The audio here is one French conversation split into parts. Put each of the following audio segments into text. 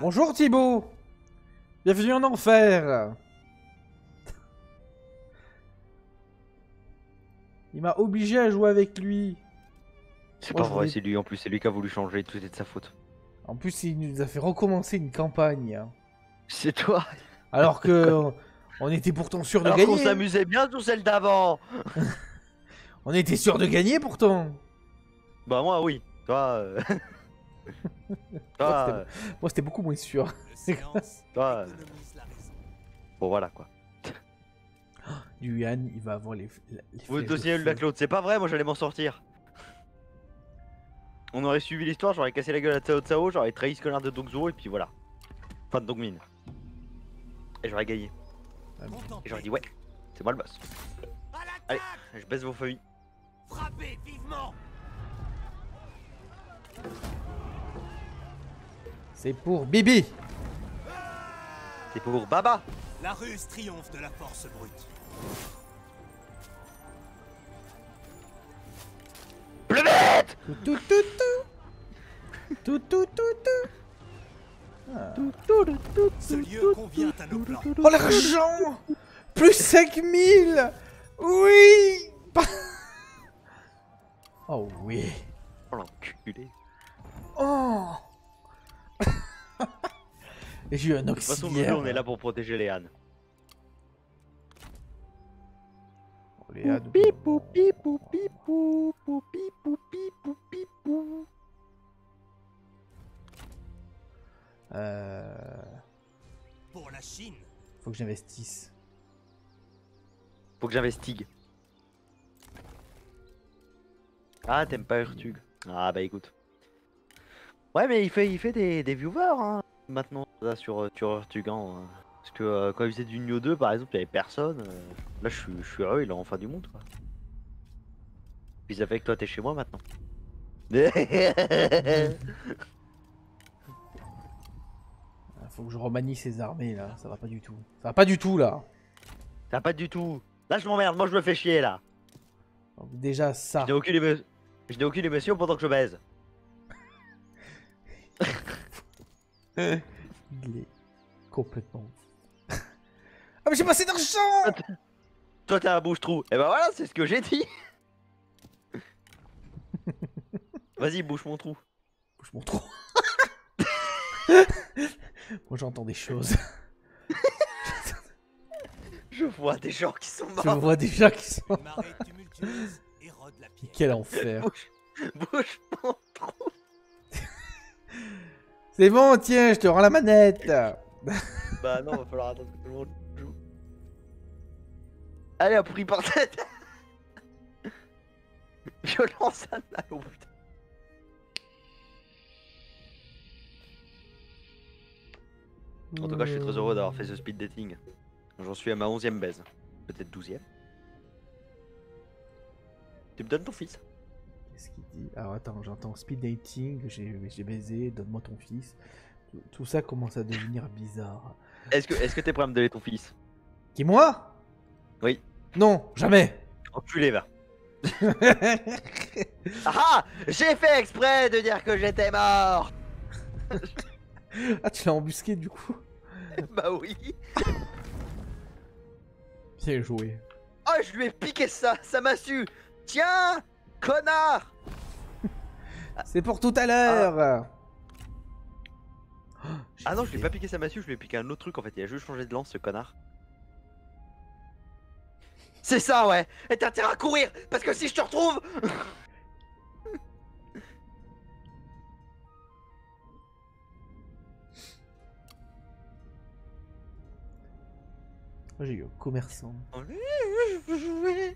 Bonjour Thibaut. Bienvenue en enfer. Il m'a obligé à jouer avec lui. C'est Moi, pas je vrai, voulais- c'est lui en plus, c'est lui qui a voulu changer, tout est de sa faute. En plus, il nous a fait recommencer une campagne. C'est toi. Alors que on était pourtant sûr de Alors qu'on gagner. Hein. s'amusait bien sur celle d'avant. On était sûr de gagner pourtant. Bah moi oui, toi... toi... euh, Moi, c'était beaucoup moins sûr. Le silence toi, économise la raison. Bon voilà quoi. Yuan, il va avoir les Vous flèches de dossier feu. la Claude, c'est pas vrai, moi j'allais m'en sortir. On aurait suivi l'histoire, j'aurais cassé la gueule à Cao Cao, j'aurais trahi ce connard de Dongzhuo et puis voilà. Enfin de Dongmin. Et j'aurais gagné. Et j'aurais dit ouais, c'est moi le boss. À Allez, l'attaque! je baisse vos feuilles. Frappez vivement! C'est pour Bibi. C'est pour Baba. La ruse triomphe de la force brute. Plus vite. Tout, tout, tout, tout. Tout, tout, tout, tout. Ah. Ce lieu convient à nos plans. Oh l'argent. Plus 5000. Oui. Oh oui. Oh l'enculé. Oh. Et j'ai eu un De toute façon, nous auxiliaire. deux, on est là pour protéger les ânes. Oh, les ânes. Pipou, pipou, pipou, pipou, pipou, pipou. Pour la Chine. Faut que j'investisse. Faut que j'investigue. Ah, t'aimes pas Urtug? Ah bah écoute. Ouais, mais il fait des viewers hein, maintenant là, sur Urtug. Hein. Parce que quand il faisait du Nioh 2 par exemple, il y avait personne. Là, je suis heureux, il est enfin du monde quoi. Puis ça fait que toi t'es chez moi maintenant. Faut que je remanie ces armées là. Ça va pas du tout. Ça va pas du tout là. T'as pas du tout. Là, je m'emmerde, moi je me fais chier là. Donc, déjà ça. Je n'ai aucune émotion pendant que je baise. Il est complètement. Ah mais j'ai pas assez d'argent. Toi t'es un bouche-trou. Et bah voilà, c'est ce que j'ai dit. Vas-y, bouche mon trou. Bouge mon trou. Moi j'entends des choses. Je vois des gens qui sont Je morts. vois déjà qui sont. Une marée tumultueuse érode la pierre. Quel enfer. Bouche mon trou. C'est bon, tiens, je te rends la manette. Bah non, va falloir attendre que tout le monde joue. Allez, hop, pris par tête. Violence à la oh, putain. En tout cas, je suis très heureux d'avoir fait ce speed dating. J'en suis à ma 11e baise. Peut-être 12e. Tu me donnes ton fils? Qu'est-ce qu'il dit? Alors attends, j'entends speed dating, j'ai baisé, donne-moi ton fils. Tout ça commence à devenir bizarre. Est-ce que t'es prêt à me donner ton fils? Qui, moi? Oui. Non, jamais. Enculé, va. Ah! J'ai fait exprès de dire que j'étais mort. Ah, tu l'as embusqué du coup? Bah oui. Bien joué. Oh, je lui ai piqué ça m'a su. Tiens, connard. C'est pour tout à l'heure. Ah non, je lui ai pas piqué sa massue, je lui ai piqué un autre truc en fait. Il a juste changé de lance, ce connard. C'est ça, ouais. Et t'as intérêt à courir, parce que si je te retrouve. Moi, j'ai eu un commerçant. Je veux jouer.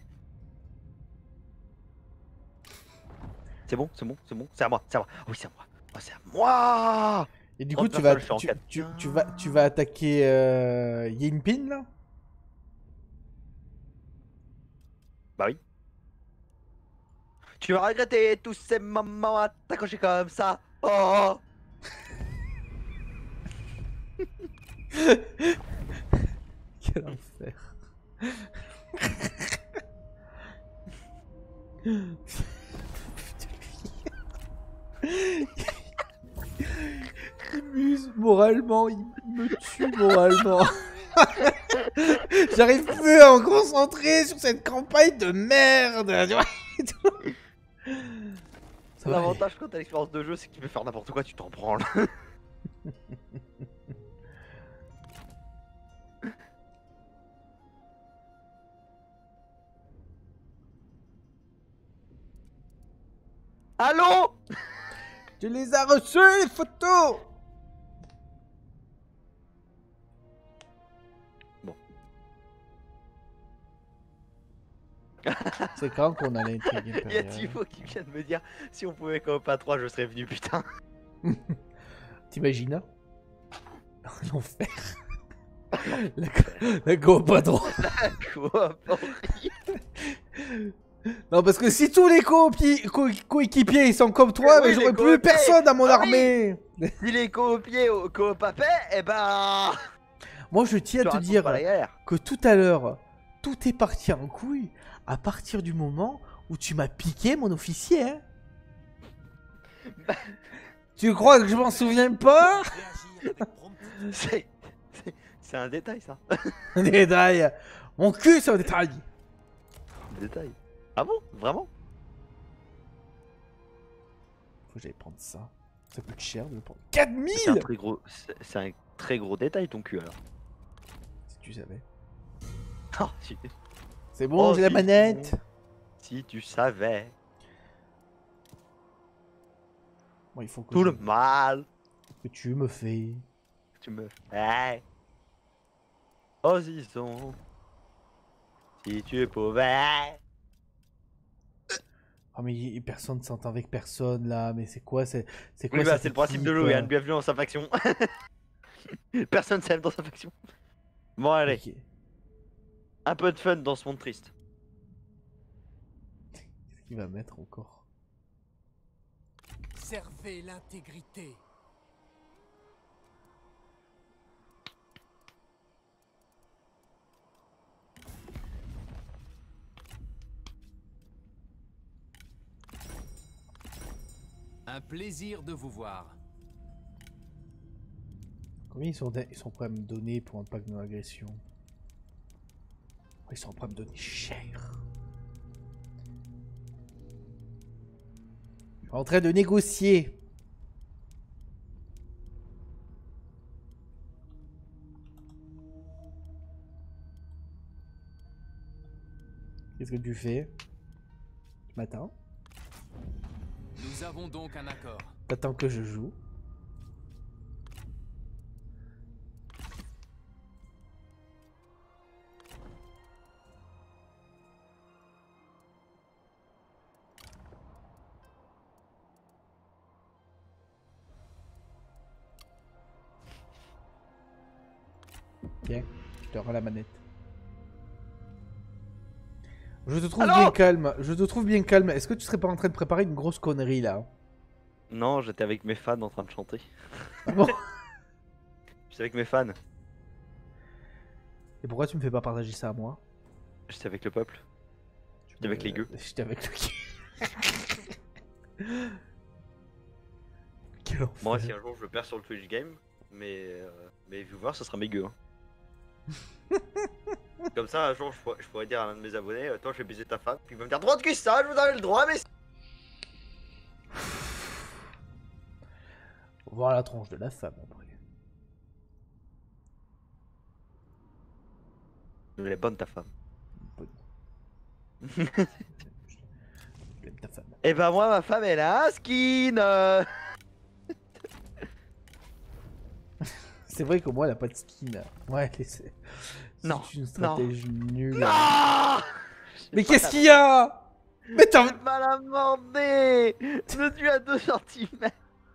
C'est bon, c'est bon, c'est bon. C'est à moi, c'est à moi. Oh oui, c'est à moi. Oh, c'est à moi. Et du Oh, coup, putain, tu vas, je fais en quatre. tu vas attaquer Yinpin là? Bah oui. Tu vas regretter tous ces moments à t'accrocher comme ça. Oh. Quel enfer. Il muse, morale moralement. Il me tue moralement. J'arrive plus à me concentrer sur cette campagne de merde. Tu vois. Ça va aller. L'avantage quand t'as l'expérience de jeu, c'est que tu peux faire n'importe quoi, tu t'en branles. Allô? Tu les as reçus, les photos. Bon. C'est quand qu'on a l'intrigue Il y a impériale. Thibaut qui vient de me dire si on pouvait coop à 3, je serais venu, putain. T'imagines? L'enfer. La coop à droite. Coop horrible. Non, parce que si tous les coéquipiers ils sont comme toi, Oui, mais j'aurais les plus coéquipiers. personne dans mon Ah oui. armée. Si les coopiers au coop à paix, eh ben. Moi, je tiens à tu te racontes dire pas la galère. que tout à l'heure, tout est parti en couille à partir du moment où tu m'as piqué mon officier. Hein. Tu crois que je m'en souviens pas? Réagir avec promptitude. C'est un détail ça. Détail. Mon cul, c'est un détail. Détail. Ah bon? Vraiment? Faut que j'aille prendre ça. Ça coûte cher de le prendre. C'est un 4000. très gros. C'est un très gros détail ton cul alors. Si tu savais. Ah, si, C'est bon, Oh, j'ai la si, manette. si tu savais Bon, il faut que, tout le mal que tu me fais. tu me fais. Oh Zizon, si tu pouvais. Oh mais personne ne s'entend avec personne là, mais c'est quoi c'est quoi Oui bah cette c'est le principe de équipe, Logan, bienvenue dans sa faction. Personne s'aime dans sa faction. Bon allez, Ok. un peu de fun dans ce monde triste. Qu'est-ce qu'il va mettre encore? Servez l'intégrité. Un plaisir de vous voir. Combien ils sont prêts à me donner pour un pack de non-agression? Ils sont prêts à me donner cher. Je suis en train de négocier. Qu'est-ce que tu fais? Tu m'attends? Nous avons donc un accord. T'attends que je joue? Tiens, je te rends la manette. Je te trouve Allô bien calme. Je te trouve bien calme. Est-ce que tu serais pas en train de préparer une grosse connerie là? Non, j'étais avec mes fans en train de chanter. Ah bon? J'étais avec mes fans, Et pourquoi tu me fais pas partager ça à moi? j'étais avec le peuple. J'étais avec les gueux. J'étais avec le Quel enfer. Moi si un jour je perds sur le Twitch game, mes viewers ce sera mes gueux. Hein. Comme ça un jour je pourrais dire à l'un de mes abonnés, toi je vais baiser ta femme, puis il va me dire droit de cul ça, je vous avais le droit mais... Faut voir la tronche de la femme après. Elle est bonne ta femme. Bonne. J'aime ta femme. Et bah moi ma femme elle a un skin C'est vrai qu'au moins elle a pas de skin là. Ouais, c'est Non, une stratégie nulle. Non. Mais qu'est-ce qu'il y a? Mais t'as... J'ai mal amendé. Je suis à 2 cm.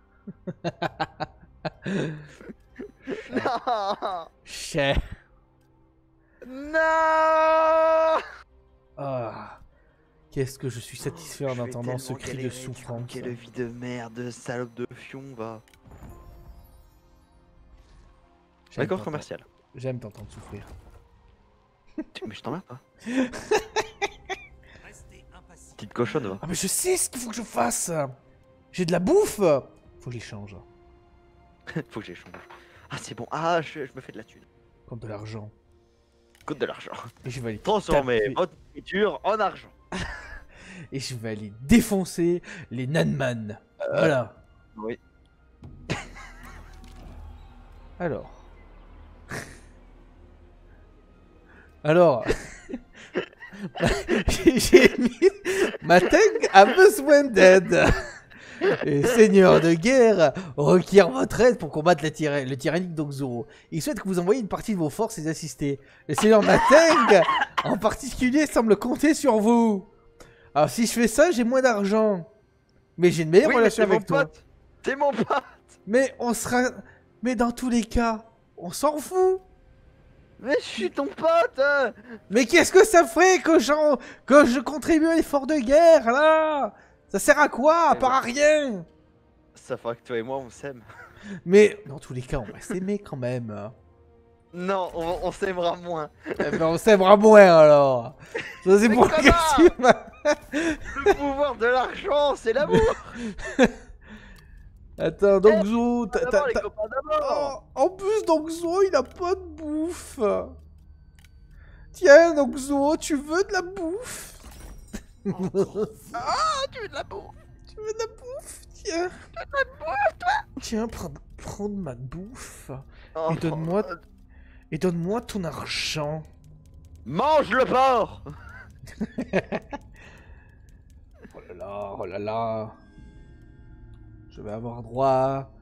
Non. Cher. Non. Ah. Qu'est-ce que je suis satisfait en entendant ce cri de souffrance. Quelle vie de merde, salope de fion, va. J'aime D'accord t'entendre- commercial. J'aime t'entendre souffrir. Mais je t'emmerde pas. Restez impassible. Petite cochonne, va. Ah mais je sais ce qu'il faut que je fasse. J'ai de la bouffe. Faut que j'échange. Faut que j'échange. Ah, c'est bon. Ah, je me fais de la thune. Contre de l'argent. Coûte de l'argent. Et je vais aller Transformez taper- votre nourriture en argent. Et je vais aller défoncer les Nanman. Voilà. Oui. Alors. Alors. J'ai mis. Mateng a besoin d'aide. Le seigneur de guerre requiert votre aide pour combattre le tyrannique Dongzuro. Il souhaite que vous envoyiez une partie de vos forces et assister. Le seigneur Mateng, en particulier, semble compter sur vous. Alors si je fais ça, j'ai moins d'argent. Mais j'ai une meilleure Oui, mais relation c'est mon avec toi. pote. C'est mon pote. Mais on sera... Mais dans tous les cas, on s'en fout. Mais je suis ton pote. Mais qu'est-ce que ça ferait que je contribue à l'effort de guerre, là? Ça sert à quoi? À part à rien. Ça fera que toi et moi on s'aime. Mais dans tous les cas, on va s'aimer quand même. Hein. Non, on s'aimera moins. Eh ben, on s'aimera moins alors. Ça, c'est Mais pour comment que tu m'as- Le pouvoir de l'argent, c'est l'amour. Attends, Dongzo, D'abord les copains d'abord. Oh, en plus, Dongzo, il a pas de bouffe. Tiens, Dongzo, tu veux de la bouffe? Ah, tu veux de la bouffe. Tu veux de la bouffe? Tiens. Tiens, prends de ma bouffe. Oh, Et donne-moi ton argent. mange le porc. Oh là là, oh là là. Je vais avoir droit.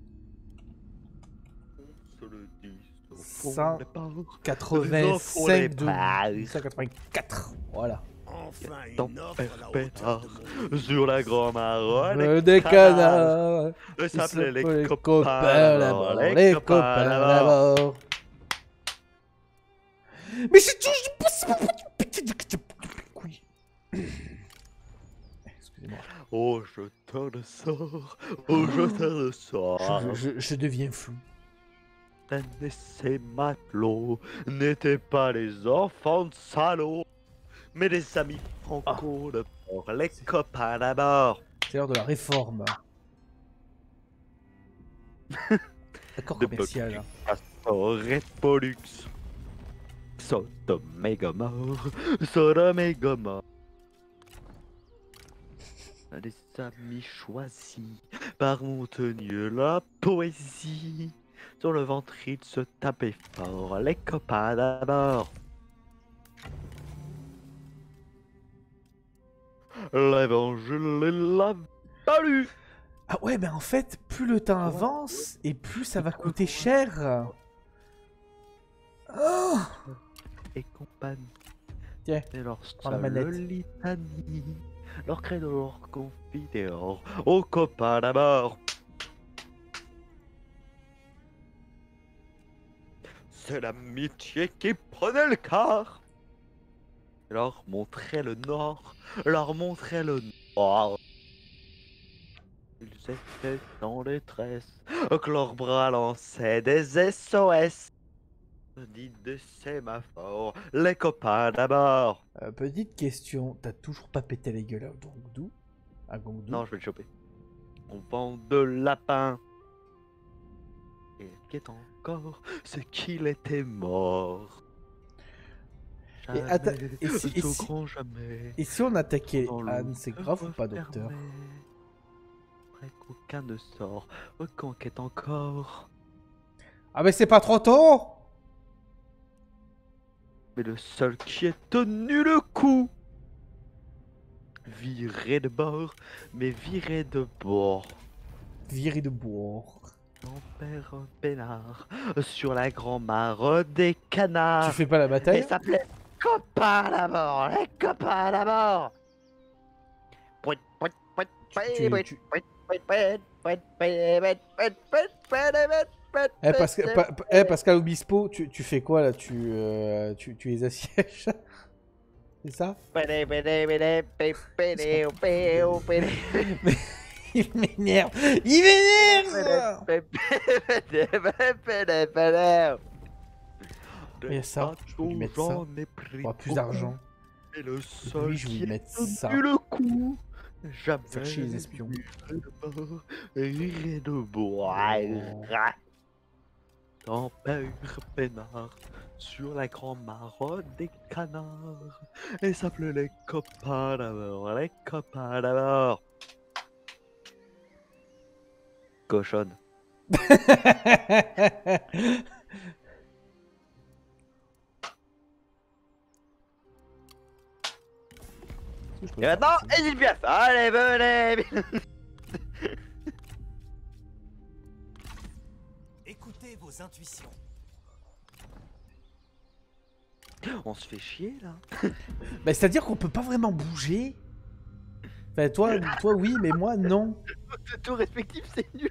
Se le dit, au Cent- fond des porcs. 85 de 184. Voilà. Enfin Tant une offre père à la pétard hauteur de mon sur la grand marolle. Des canards. Ils s'appelaient les Les copains d'abord. d'abord. Les copains d'abord. Mais c'est toujours oui. Excusez-moi. Oh, jeteur de sort. Oh, jeteur de sort. Je deviens flou. Et ces matelots n'étaient pas les enfants de salauds, mais des amis franco de port, les copains d'abord. C'est l'heure de la réforme. Accord De commercial. Pastor et Pollux. Sodome et Gomorre, Sodome et Gomorre. Les amis choisis par Montenieu, la poésie. Sur le ventre, ils se tapaient fort, les copains d'abord. L'évangile est la valu. Ah ouais, mais en fait, plus le temps avance et plus ça va coûter cher. Oh Et compagnie. Tiens, Et leur prends la seule manette. litanie, leur credo, leur confideur, aux copains d'abord. C'est l'amitié qui prenait le quart. Leur montrait le nord, leur montrait le nord. Ils étaient en détresse, que leurs bras lançaient des SOS. Dit des sémaphores, les copains d'abord. petite question, t'as toujours pas pété la gueule à Gongdou? Non, je vais le choper. On vend de lapin. Et ce qui est encore, c'est qu'il était mort. Et attends, Jamais, et si- et au si- grand jamais. Et si on attaquait Dans le Anne, c'est grave ou pas, docteur? refermé. Après qu'aucun ne sort, reconquête encore. Ah mais c'est pas trop tôt? Mais le seul qui ait tenu le coup, viré de bord, mais viré de bord. Viré de bord. On perd un peinard sur la grand-mare des canards. Tu fais pas la bataille? Et ça s'appelait copains d'abord, les copains d'abord. Pascal Obispo, tu fais quoi là? Tu les assièges? C'est ça? Il m'énerve! Il m'énerve! Mais ça, je peux lui mettre ça. Pour avoir plus d'argent. Et le Oui, seul je vais qui lui a mettre ça. tenu le coup. Jamais. Faire chier les espions. Viré de bord. Oh. Sans peur, peinard, sur la grande marotte des canards. Et s'appelait les copains d'abord, les copains d'abord. Cochonne. Et maintenant, Edith Piaf. Allez, venez. Écoutez vos intuitions. On se fait chier là. Bah, c'est-à-dire qu'on peut pas vraiment bouger. Enfin, toi oui, mais moi non. Tout respectif, c'est nul.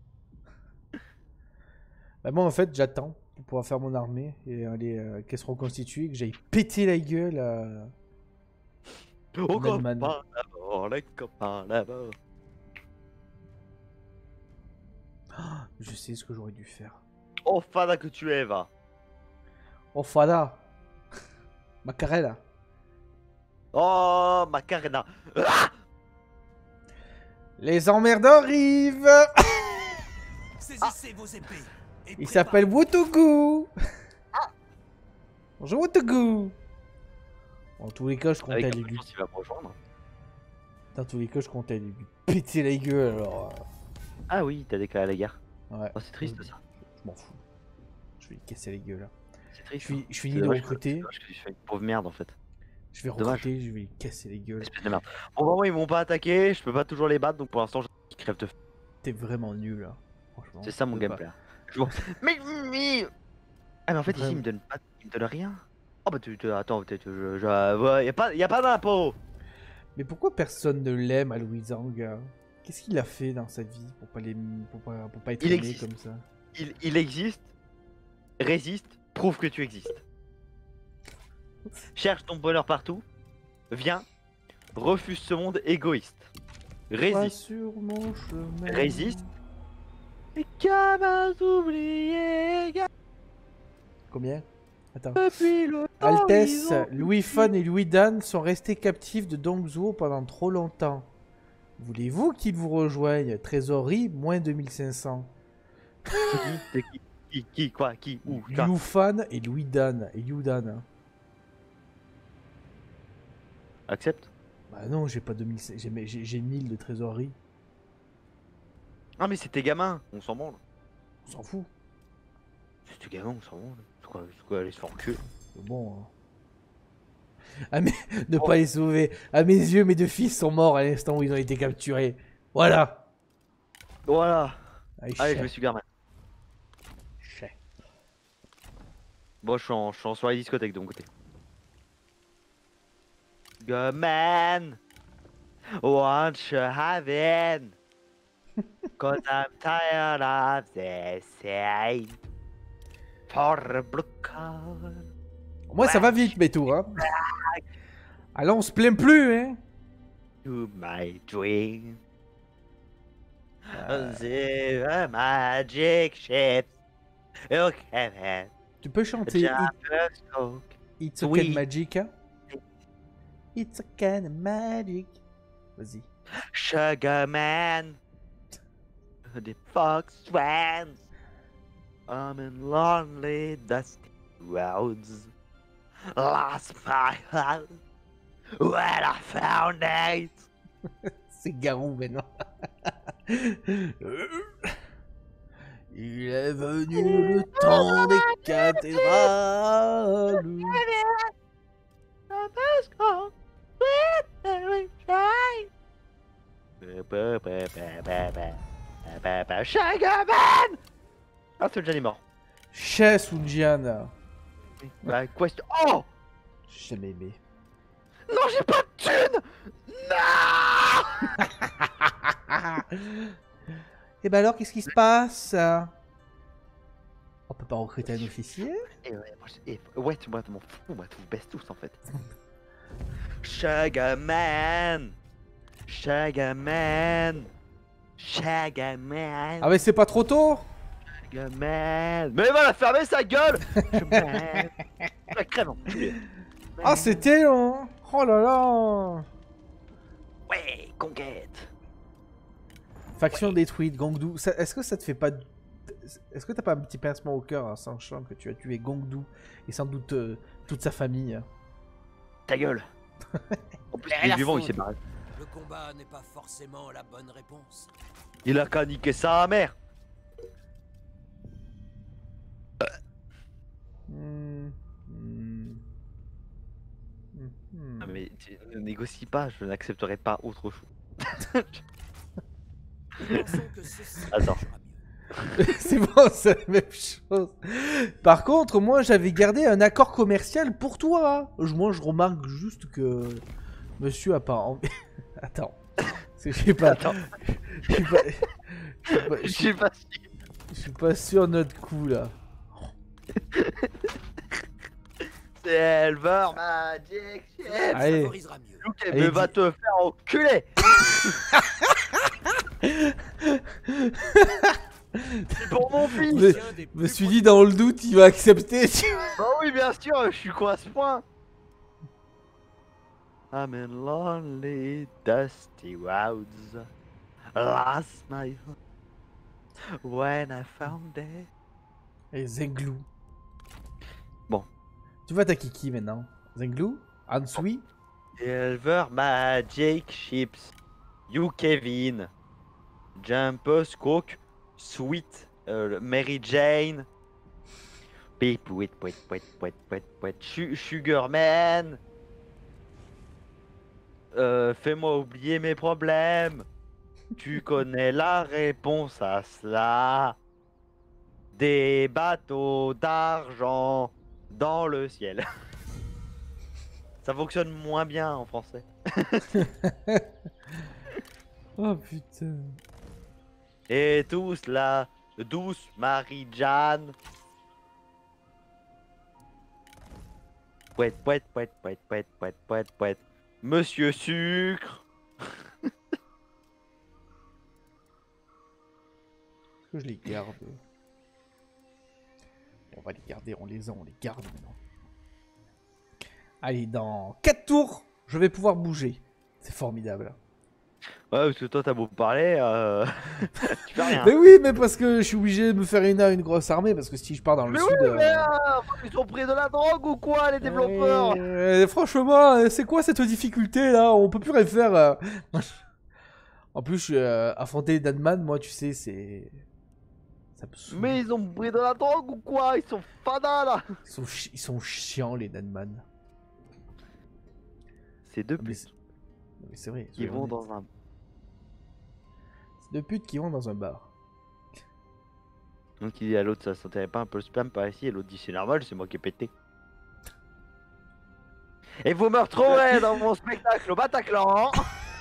Bah, moi en fait, j'attends pour pouvoir faire mon armée et aller qu'elle se reconstitue, que j'aille péter la gueule à... Aux Melman. copains d'abord, les copains d'abord. Je sais ce que j'aurais dû faire. Oh, fada que tu es, va. Oh, Fada. Macarena. Oh, Macarena. Ah, Les emmerdeurs arrivent. Saisissez vos épées. Et Il s'appelle préparez- Wotogu. Bonjour Wotogu. En tous les cas, je comptais avec aller un peu de lui... chance, il va me rejoindre. Dans tous les cas, je comptais aller lui péter la gueule, alors... Ah oui, t'as déclaré la guerre. Ouais. Oh, c'est triste ça. Je m'en fous. Je vais lui casser la gueule, là. C'est triste. Je hein. finis C'est de dommage recruter. c'est dommage que je fais une pauvre merde en fait. Je vais dommage. recruter, je vais lui casser les gueules. Espèce de merde. Bon, bah, moi, ils m'ont pas attaqué, je peux pas toujours les battre donc pour l'instant, je crève de faim. T'es vraiment nul, là. Franchement. C'est ça mon je peux gameplay. Je vois- mais. Ah, mais en fait, ici, Vraiment. il me donne rien. Oh, bah, attends, peut-être. Ouais, y a pas d'impôt. pas. Mais pourquoi personne ne l'aime à Louis Zhang? Qu'est-ce qu'il a fait dans sa vie pour pas, pour pas être Il aimé existe. comme ça? Il existe, résiste, prouve que tu existes. Cherche ton bonheur partout, viens, refuse ce monde égoïste. Pas Résiste, sur mon chemin. Résiste. et gamin oublié Combien? Attends. depuis le temps. Altesse, ils ont- Louis Fun et Louis Dan sont restés captifs de Dongzhuo pendant trop longtemps. Voulez-vous qu'ils vous rejoignent? Trésorerie, moins 2500. C'est qui, quoi, qui, où, quoi. Liu Fan et Louis Dan. Et Liu Dan. Hein. Accepte. Bah non, j'ai pas 2500. J'ai 1000 de trésorerie. Ah mais c'est tes gamins, on s'en branle. On s'en fout. C'est tes gamins, on s'en branle. C'est quoi aller se faire enculer. C'est bon. Hein. Ah mais ne pas les sauver. À mes yeux, mes deux fils sont morts à l'instant où ils ont été capturés. Voilà. Voilà. Allez, Allez, je chais. me suis garé. Chais. Bon, je suis en soirée discothèque de mon côté. Gamin, won't you have it? Cause I'm tired of the same. For the blue card. Moi, ça va vite, mes tours. Hein. Alors, on se plaint plus, hein. To my dream. The magic ship. Okay, Tu peux chanter It's a Oui. Can Magic. Hein. It's a Can Magic. Vas-y. Sugar Man. The fox ran. I'm in lonely, dusty roads. Lost my heart when I found it. C'est Garou maintenant. Il est venu le temps des cathédrales. Sugar Man. Ah, c'est déjà il est mort. Chez Sunjian. Bah, question. Oh J'ai jamais aimé. non, j'ai pas de thune. Non. Et bah alors, qu'est-ce qui se passe? On peut pas recruter un officier? Et ouais, moi, tu m'en fous, moi, tu vous baisses tous en fait. Sugar Man. Sugar Man. Sugar Man. Ah mais c'est pas trop tôt? Sugar Man. Mais va la fermer sa gueule. Sugar Man. La crème. Ah c'était long. Oh là là. Ouais, conquête. Faction détruite, Gangdu. Est-ce que ça te fait pas... est-ce que t'as pas un petit pincement au cœur en sachant que tu as tué Gongdu et sans doute toute sa famille? Ta gueule. En plus, Rien il est à vivant, il foutre. s'est barré. Le combat n'est pas forcément la bonne réponse. Il a qu'à niquer sa mère. Hmm, hmm. Hmm. Ah, mais tu ne négocie pas, je n'accepterai pas autre chose. Pensons que ceci Attends. marchera mieux. C'est bon, c'est la même chose. Par contre, moi, j'avais gardé un accord commercial pour toi. Moi, je remarque juste que monsieur a pas envie. Attends. Je sais pas. Attends, Je suis pas. Je suis pas- je sais pas si. je suis pas sûr de notre coup là. C'est Silver Magic Ship. Allez. Favorisera mieux. Ok, Allez, mais va dis- te faire enculer. C'est pour mon fils. Mais- Tiens des Je me plus suis dit, dans le doute, il va accepter. tu vois. Bah oui, bien sûr, je suis quoi à ce point? I'm in lonely, dusty roads. Last night, when I found it. Et Zenglou. Bon. Tu vois, t'as Kiki maintenant. Zenglou, Hansui. Silver Magic Ships. You Kevin. Jumpus Cook. Sweet. Mary Jane. Beep, wait, Sugarman. Fais-moi oublier mes problèmes. Tu connais la réponse à cela. Des bateaux d'argent dans le ciel. Ça fonctionne moins bien en français. Oh putain. Et tous la douce Marie-Jeanne. Pouet. Monsieur Sucre. Est-ce que je les garde? On va les garder, on les garde maintenant. Allez, dans 4 tours, je vais pouvoir bouger. C'est formidable. Ouais, parce que toi t'as beau parler, tu fais rien. Mais oui, mais parce que je suis obligé de me faire une grosse armée, parce que si je pars dans le Mais sud... oui, mais ils sont pris de la drogue ou quoi, les développeurs? franchement, c'est quoi cette difficulté là? On peut plus rien faire. En plus, je suis affronter Danman, moi, tu sais, c'est... Ça me saoule. Mais ils ont pris de la drogue ou quoi? Ils sont fadas là. Ils sont chiants, les Danman. C'est deux Mais putes c'est mais c'est vrai. qui soyons vont honnêtes. dans un... C'est deux putes qui vont dans un bar. Donc il dit à l'autre, ça sentirait pas un peu le spam par ici? Et l'autre dit, c'est normal, c'est moi qui ai pété. Et vous me retrouverez dans mon spectacle au Bataclan.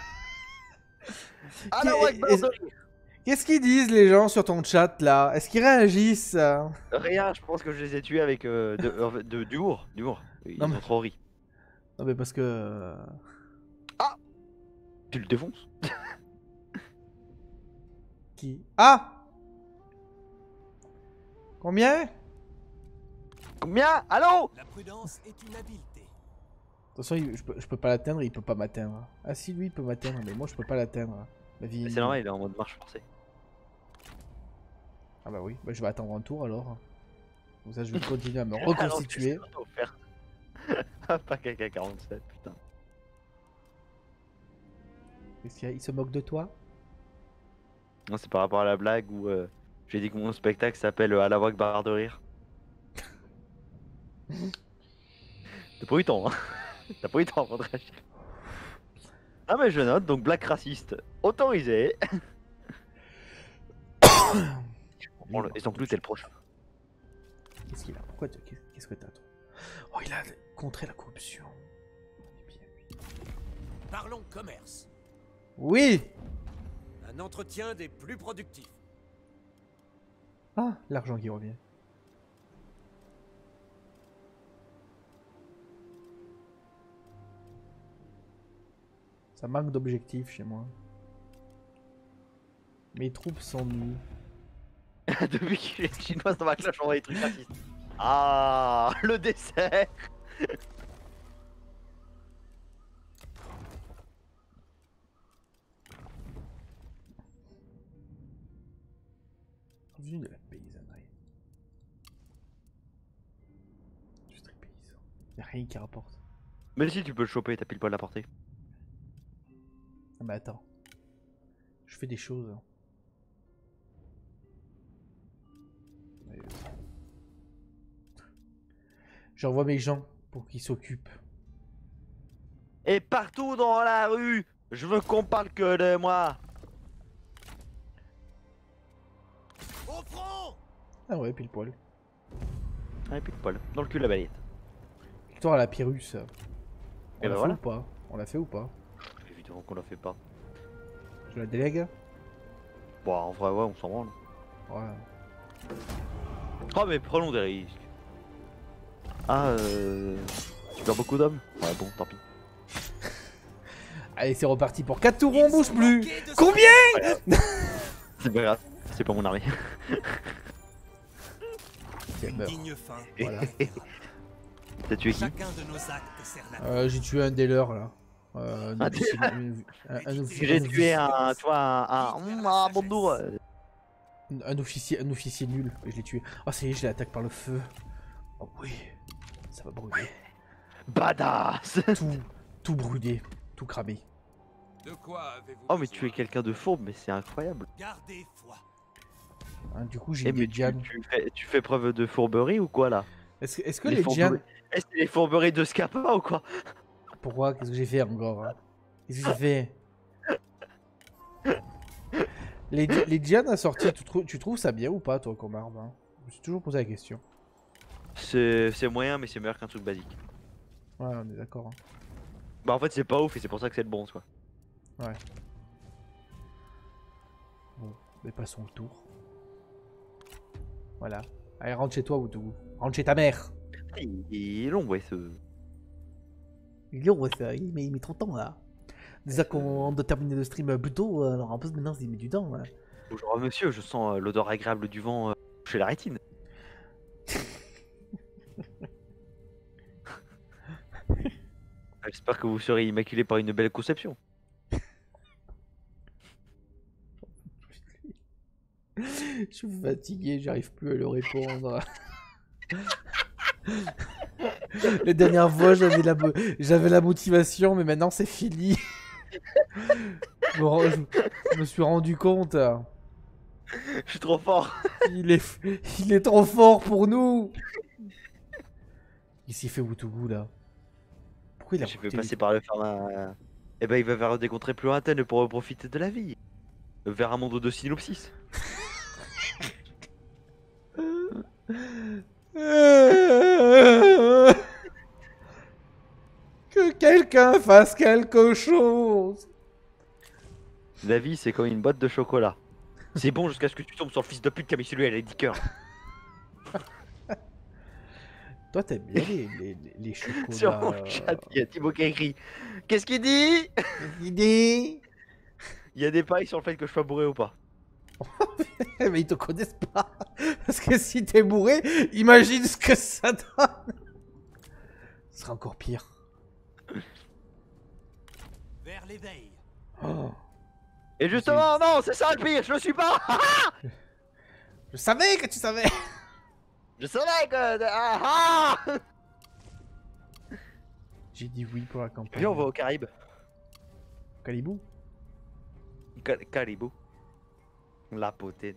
Alors, Qu'est-ce qu'ils disent les gens sur ton chat là? Est-ce qu'ils réagissent? rien, je pense que je les ai tués avec d'humour. Ils Non, mais- ont trop ri. Non mais parce que... Tu le défonces? Qui? Ah! Combien? Combien? Allô? La prudence est une habileté. De toute façon, je peux pas l'atteindre, il peut pas m'atteindre. Ah si, lui il peut m'atteindre, mais moi je peux pas l'atteindre. Ma vie est Mais c'est nulle. normal, il est en mode marche forcée. Ah bah oui, bah, je vais attendre un tour alors. Comme ça je vais continuer à me Alors, reconstituer. qu'est-ce qu'on va faire? Ah, pas KK47, putain. Qu'est-ce qu'il y a? Il se moque de toi? Non, c'est par rapport à la blague où j'ai dit que mon spectacle s'appelle À la voix que barre de rire. T'as pas eu le temps, hein? T'as pas eu le temps avant de réagir. Ah, mais je note, donc blague raciste autorisé. Et sans plus, t'es le prochain. Qu'est-ce qu'il a? Pourquoi qu'est-ce que t'as toi? Oh, il a contré la corruption. Bien, oui. Parlons commerce. Oui! Un entretien des plus productifs. Ah, l'argent qui revient. Ça manque d'objectifs chez moi. Mes troupes sont nues. Depuis qu'il est chinois dans ma cloche, on voit des trucs racistes. Ah, le dessert. Revenu de la paysannerie. Y'a rien qui rapporte. Mais si tu peux le choper, t'as pile poil à la portée. Ah, mais attends. Je fais des choses. Allez, vas-y. J'envoie mes gens pour qu'ils s'occupent. Et partout dans la rue, je veux qu'on parle que de moi. Au front! Ah ouais, pile poil. Ouais, pile poil, dans le cul de la balayette. Victoire à la Pyrrhus. On Et l'a bah fait voilà. ou pas? On l'a fait ou pas? Évidemment qu'on la fait pas. Je la délègue? Bon, en vrai, ouais, on s'en branle. Ouais. Oh, mais prenons des risques. Ah, tu perds beaucoup d'hommes? Ouais, bon, tant pis. Allez, c'est reparti pour 4 tours, on Ils bouge ont plus! manqué de Combien? C'est pas grave, c'est pas mon armée. Tiens, Une meurs. digne fin. Voilà. T'as tué qui? Chacun de nos actes sert la J'ai tué un des leurs là. Un Ah, officier. J'ai tué un, tu vois, un bondour. Un officier nul. Et je l'ai tué. Oh, ça y est, je l'attaque par le feu. Oh oui. Ça va brûler. Badass. Tout brûler. Tout cramer. De quoi avez-vous Oh, mais besoin? tu es quelqu'un de fourbe, mais c'est incroyable. Gardez foi. Hein, du coup, j'ai Eh, une mais Diane. tu fais preuve de fourberie ou quoi là? Est-ce que les Diane. Eh, c'est les fourberies de Scapa ou quoi? Pourquoi? Qu'est-ce que j'ai fait encore hein? Qu'est-ce que j'ai fait? Les Diane assorties, tu trouves ça bien ou pas, toi, comme arme hein? Je me suis toujours posé la question. C'est moyen, mais c'est meilleur qu'un truc basique. Ouais, on est d'accord. Hein. Bah, en fait, c'est pas ouf et c'est pour ça que c'est le bon, quoi. Ouais. Bon, mais passons le tour. Voilà. Allez, rentre chez toi, Wutougou. Rentre chez ta mère. Il est long, ouais, ce. Il est long, ouais, ça. Il met trop de temps, là. Déjà qu'on doit terminer le stream plus tôt, alors en plus maintenant, il met du temps. Ouais. Bonjour monsieur, je sens l'odeur agréable du vent chez la rétine. J'espère que vous serez immaculé par une belle conception. Je suis fatigué, j'arrive plus à le répondre. Les dernières fois, j'avais la motivation, mais maintenant c'est fini. Je me suis rendu compte. Je suis trop fort. Il est trop fort pour nous. Qu'est-ce qu'il fait Wutougou là? Pourquoi il a J'ai fait recruté passer par le pharma. Eh ben, il va vers des contrées plus lointaines pour profiter de la vie. Vers un monde de synopsis. Que quelqu'un fasse quelque chose. La vie, c'est comme une boîte de chocolat. C'est bon jusqu'à ce que tu tombes sur le fils de pute qui a mis celui à la liqueur. Toi, t'aimes bien les chocolats. Sur mon chat, il y a Thibaut qui a écrit. Qu'est-ce qu'il dit? Idée. Il y a des pailles sur le fait que je sois bourré ou pas. Mais ils te connaissent pas. Parce que si t'es bourré, imagine ce que ça donne. Ce sera encore pire. Vers l'éveil. Oh. Et justement, non, c'est ça le pire, je le suis pas. Je savais que tu savais. Je savais que. Ah, ah. J'ai dit oui pour la campagne. Viens, on va aux Caraïbes. Calibou. Caribou. La potine.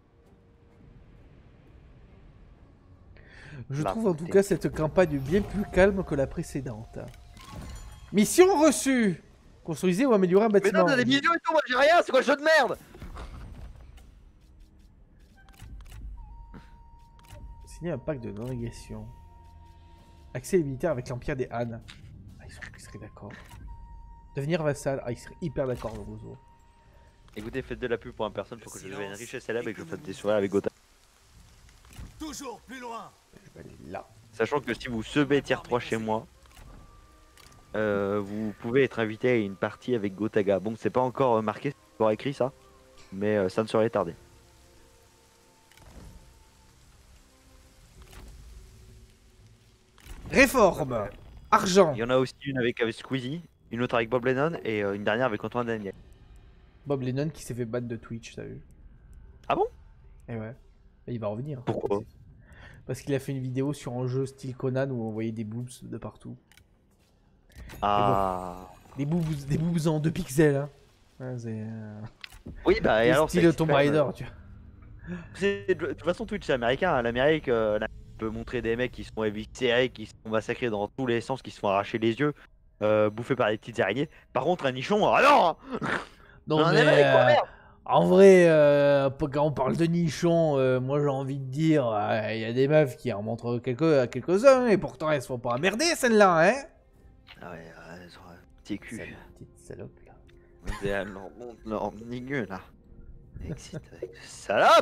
Je La trouve en tout beauté. cas cette campagne bien plus calme que la précédente. Mission reçue. Construisez ou améliorez un Mais bâtiment. non, t'as des millions et tout, moi j'ai rien, c'est quoi le jeu de merde? Signer un pacte de non-régression. Accès militaire avec l'Empire des Han. Ah, ils seraient d'accord. Devenir vassal. Ah, ils seraient hyper d'accord, le Roseau. Écoutez, faites de la pub pour un personne pour que je devienne riche et célèbre et que je fasse des soirées avec Gotha. Toujours plus loin. Je vais aller là. Sachant que si vous sebez tier 3 chez moi, vous pouvez être invité à une partie avec Gotaga. Bon, c'est pas encore marqué, c'est pas encore écrit ça, mais ça ne saurait tarder. Réforme. Argent. Il y en a aussi une avec Squeezie, une autre avec Bob Lennon et une dernière avec Antoine Daniel. Bob Lennon qui s'est fait ban de Twitch, t'as vu? Ah bon? Eh ouais. Et il va revenir. Pourquoi? Parce qu'il a fait une vidéo sur un jeu style Conan où on voyait des boobs de partout. Ah. Des boobs en 2 pixels. Hein. Ouais, c'est Oui, bah, et alors, style Tomb Raider, tu vois. De toute façon, Twitch, c'est américain. À l'Amérique, peut montrer des mecs qui se font éviscérer, qui se font massacrer dans tous les sens, qui se font arracher les yeux, bouffés par des petites araignées. Par contre, un nichon, ah non! Non, En mais Amérique, quoi, merde! en vrai, quand on parle de nichons, moi j'ai envie de dire, il y a des meufs qui en montrent quelques-uns, et pourtant elles se font pas emmerder celles-là, hein. Ah ouais, elles ont un petit cul. Sale petite salope là. Elles leur montrent leur nigueux, là. Excite avec salope!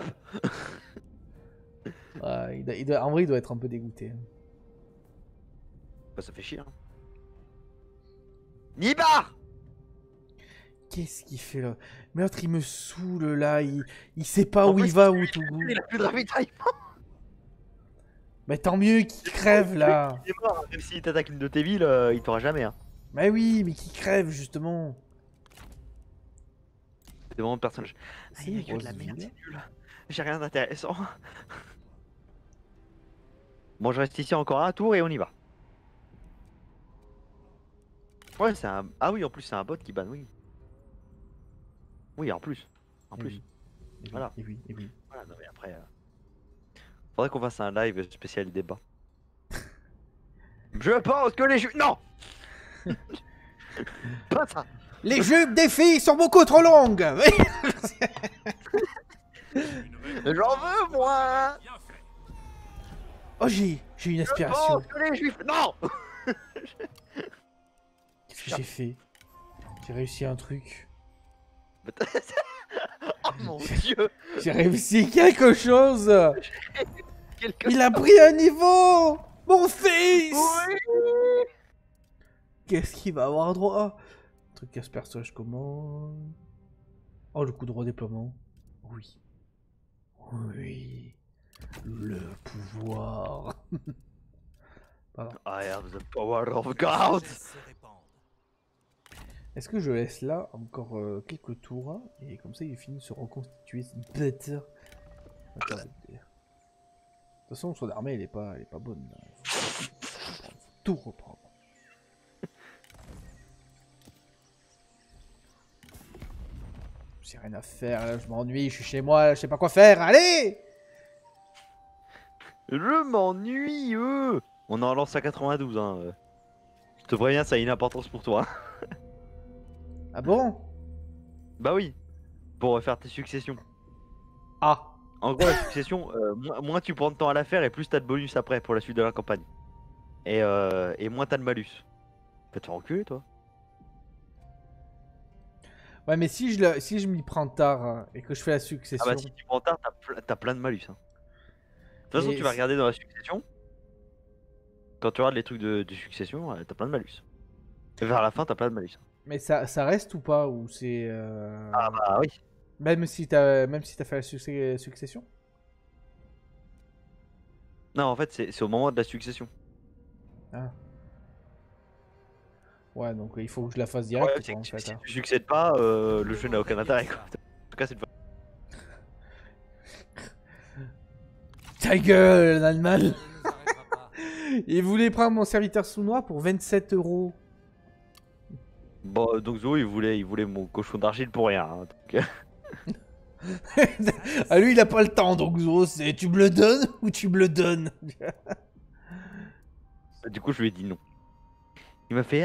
Ouais, en vrai, il doit être un peu dégoûté. Bah, ça fait chier, hein. Nibar! Qu'est-ce qu'il fait là? Mais l'autre il me saoule là, il sait pas où il va, où tout goût. Il a plus de ravitaillement! Mais tant mieux qu'il crève là. Il est mort, même s'il t'attaque une de tes villes, il t'aura jamais, hein. Mais oui, mais qu'il crève justement. C'est vraiment personnage. Ah, C'est il y a une que de la grosse merde, ville. c'est nul. J'ai rien d'intéressant. Bon, je reste ici encore un tour et on y va. Ouais, c'est un. Ah oui, en plus, c'est un bot qui banne, oui. Oui, en plus. En Et plus. oui. Et oui, Voilà. Et oui, et oui. Voilà, non, mais après. Faudrait qu'on fasse un live spécial débat. Je pense que les juifs. Non! Pas ça! Les jupes des filles sont beaucoup trop longues. J'en veux, moi! Bien fait. Oh, j'ai une Je inspiration. pense que les juifs. Non! Qu'est-ce que j'ai fait? J'ai réussi un truc. Oh mon dieu! J'ai réussi quelque chose. Quelque Il a pris un niveau. Mon fils. Oui! Qu'est-ce qu'il va avoir droit? Un truc à ce personnage comment? Oh, le coup de redéploiement. Oui. Oui. Le pouvoir. Pardon. I have the power of God! Laisse se répandre. Est-ce que je laisse là encore quelques tours hein, et comme ça il finit de se reconstituer cette bête. Attends, de toute façon son armée elle est pas bonne. Là. Faut tout reprendre. J'ai rien à faire là, je m'ennuie, je suis chez moi, je sais pas quoi faire, allez! Je m'ennuie, On en lance à 92, hein. Je te préviens, ça a une importance pour toi. Ah bon? Bah oui, pour refaire tes successions. Ah! En gros, la succession, moins tu prends de temps à la faire et plus t'as de bonus après pour la suite de la campagne. Et moins t'as de malus. Fais te faire enculer, toi. Ouais mais si je m'y prends tard hein, et que je fais la Ah succession... bah si tu prends tard, t'as plein de malus. Hein. De toute façon, Mais tu vas c'est- regarder dans la succession. Quand tu regardes les trucs de succession, t'as plein de malus. Et vers la fin, t'as plein de malus. Mais ça reste ou pas? Ou c'est... Ah bah oui. Même si t'as fait la succession? Non, en fait, c'est au moment de la succession. Ah. Ouais, donc il faut que je la fasse Ouais, direct c'est quoi, en que fait. si Hein. tu succèdes pas, le jeu n'a aucun intérêt. Quoi. En tout cas, cette fois. Ta gueule, l'Allemagne! Ne nous arrêtera pas. Il voulait prendre mon serviteur sournois pour 27 €. Bon, donc Zo, il voulait mon cochon d'argile pour rien. Hein, donc, Ah lui il a pas le temps donc Zo, c'est tu me le donnes ou tu me le donnes? du coup, je lui ai dit non. Il m'a fait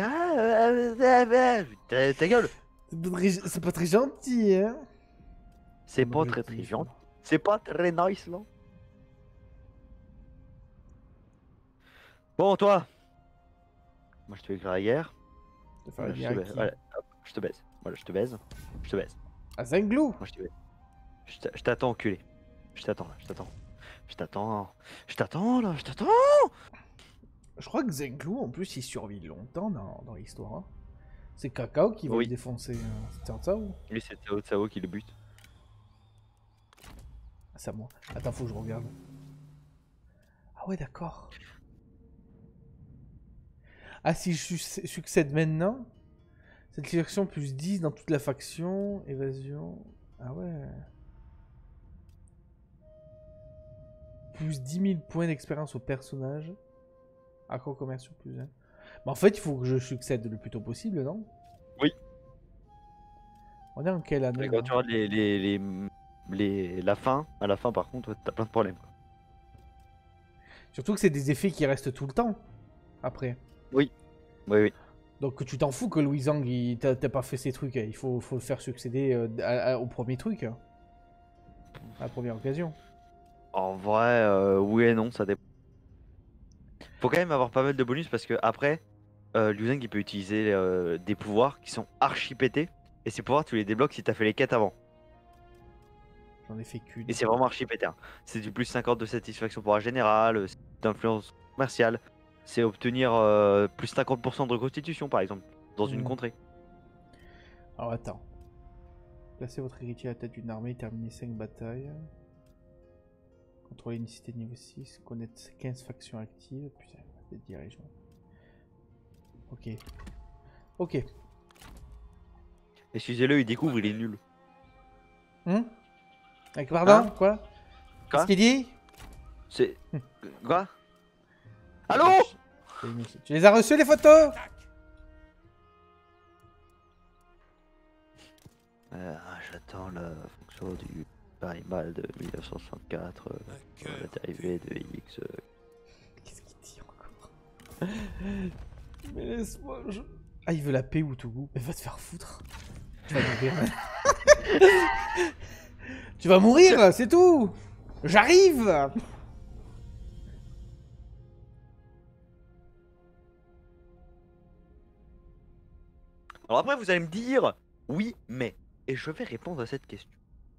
ta gueule. C'est pas très gentil hein. C'est pas très très gentil. C'est pas très nice là. Bon, toi. Moi, je te déclare la guerre. Voilà, Voilà, je te baise. Voilà, hop, je te baise. Voilà, je te baise. Je te baise. À Zenglou. Moi, je te baise. Je t'attends, enculé. Je t'attends là, je t'attends. Je t'attends. Je t'attends là, je t'attends. Je crois que Zenglou en plus il survit longtemps dans l'histoire. Hein. C'est Kakao qui va Oui. le défoncer. C'est ça ou? Lui, c'est Tao Tsao qui le bute. C'est à moi. Attends, faut que je regarde. Ah ouais, d'accord. Ah, si je succède maintenant, cette sélection plus 10 dans toute la faction, évasion. Ah ouais. plus 10 000 points d'expérience au personnage. Accord commerciaux plus 1. Mais en fait, il faut que je succède le plus tôt possible, non? Oui. On est en quelle année Et quand là tu regardes la fin, à la fin par contre, ouais, t'as plein de problèmes. Quoi. Surtout que c'est des effets qui restent tout le temps. Après. Oui. Oui, oui. Donc tu t'en fous que Louis Zhang, t'as pas fait ces trucs. Il faut le faire succéder au premier truc. À la première occasion. En vrai, oui et non, ça dépend. Faut quand même avoir pas mal de bonus parce que après, Liu Zhang il peut utiliser des pouvoirs qui sont archi pétés. Et ces pouvoirs, tu les débloques si t'as fait les quêtes avant. J'en ai fait qu'une. Et c'est vraiment archi pété. Hein. C'est du plus 50 de satisfaction pour un général, c'est d'influence commerciale. C'est obtenir plus 50% de reconstitution par exemple, dans une contrée. Alors attends. Placez votre héritier à la tête d'une armée, terminez 5 batailles. Contrôler une cité niveau 6, connaître 15 factions actives. Putain, des dirigeants. Ok. Ok. Excusez-le, il découvre, il est nul. Avec pardon, Hein quoi Quoi Qu'est-ce qu'il dit? C'est... Quoi Allô Tu les as reçus les photos? J'attends la fonction du parimal de 1964, la dérivée de X. Qu'est-ce qu'il dit encore? Mais laisse-moi, Ah, il veut la paix ou tout. Mais va te faire foutre. Tu vas mourir. Tu vas mourir, c'est tout. J'arrive. Alors après, vous allez me dire, oui, mais... Et je vais répondre à cette question.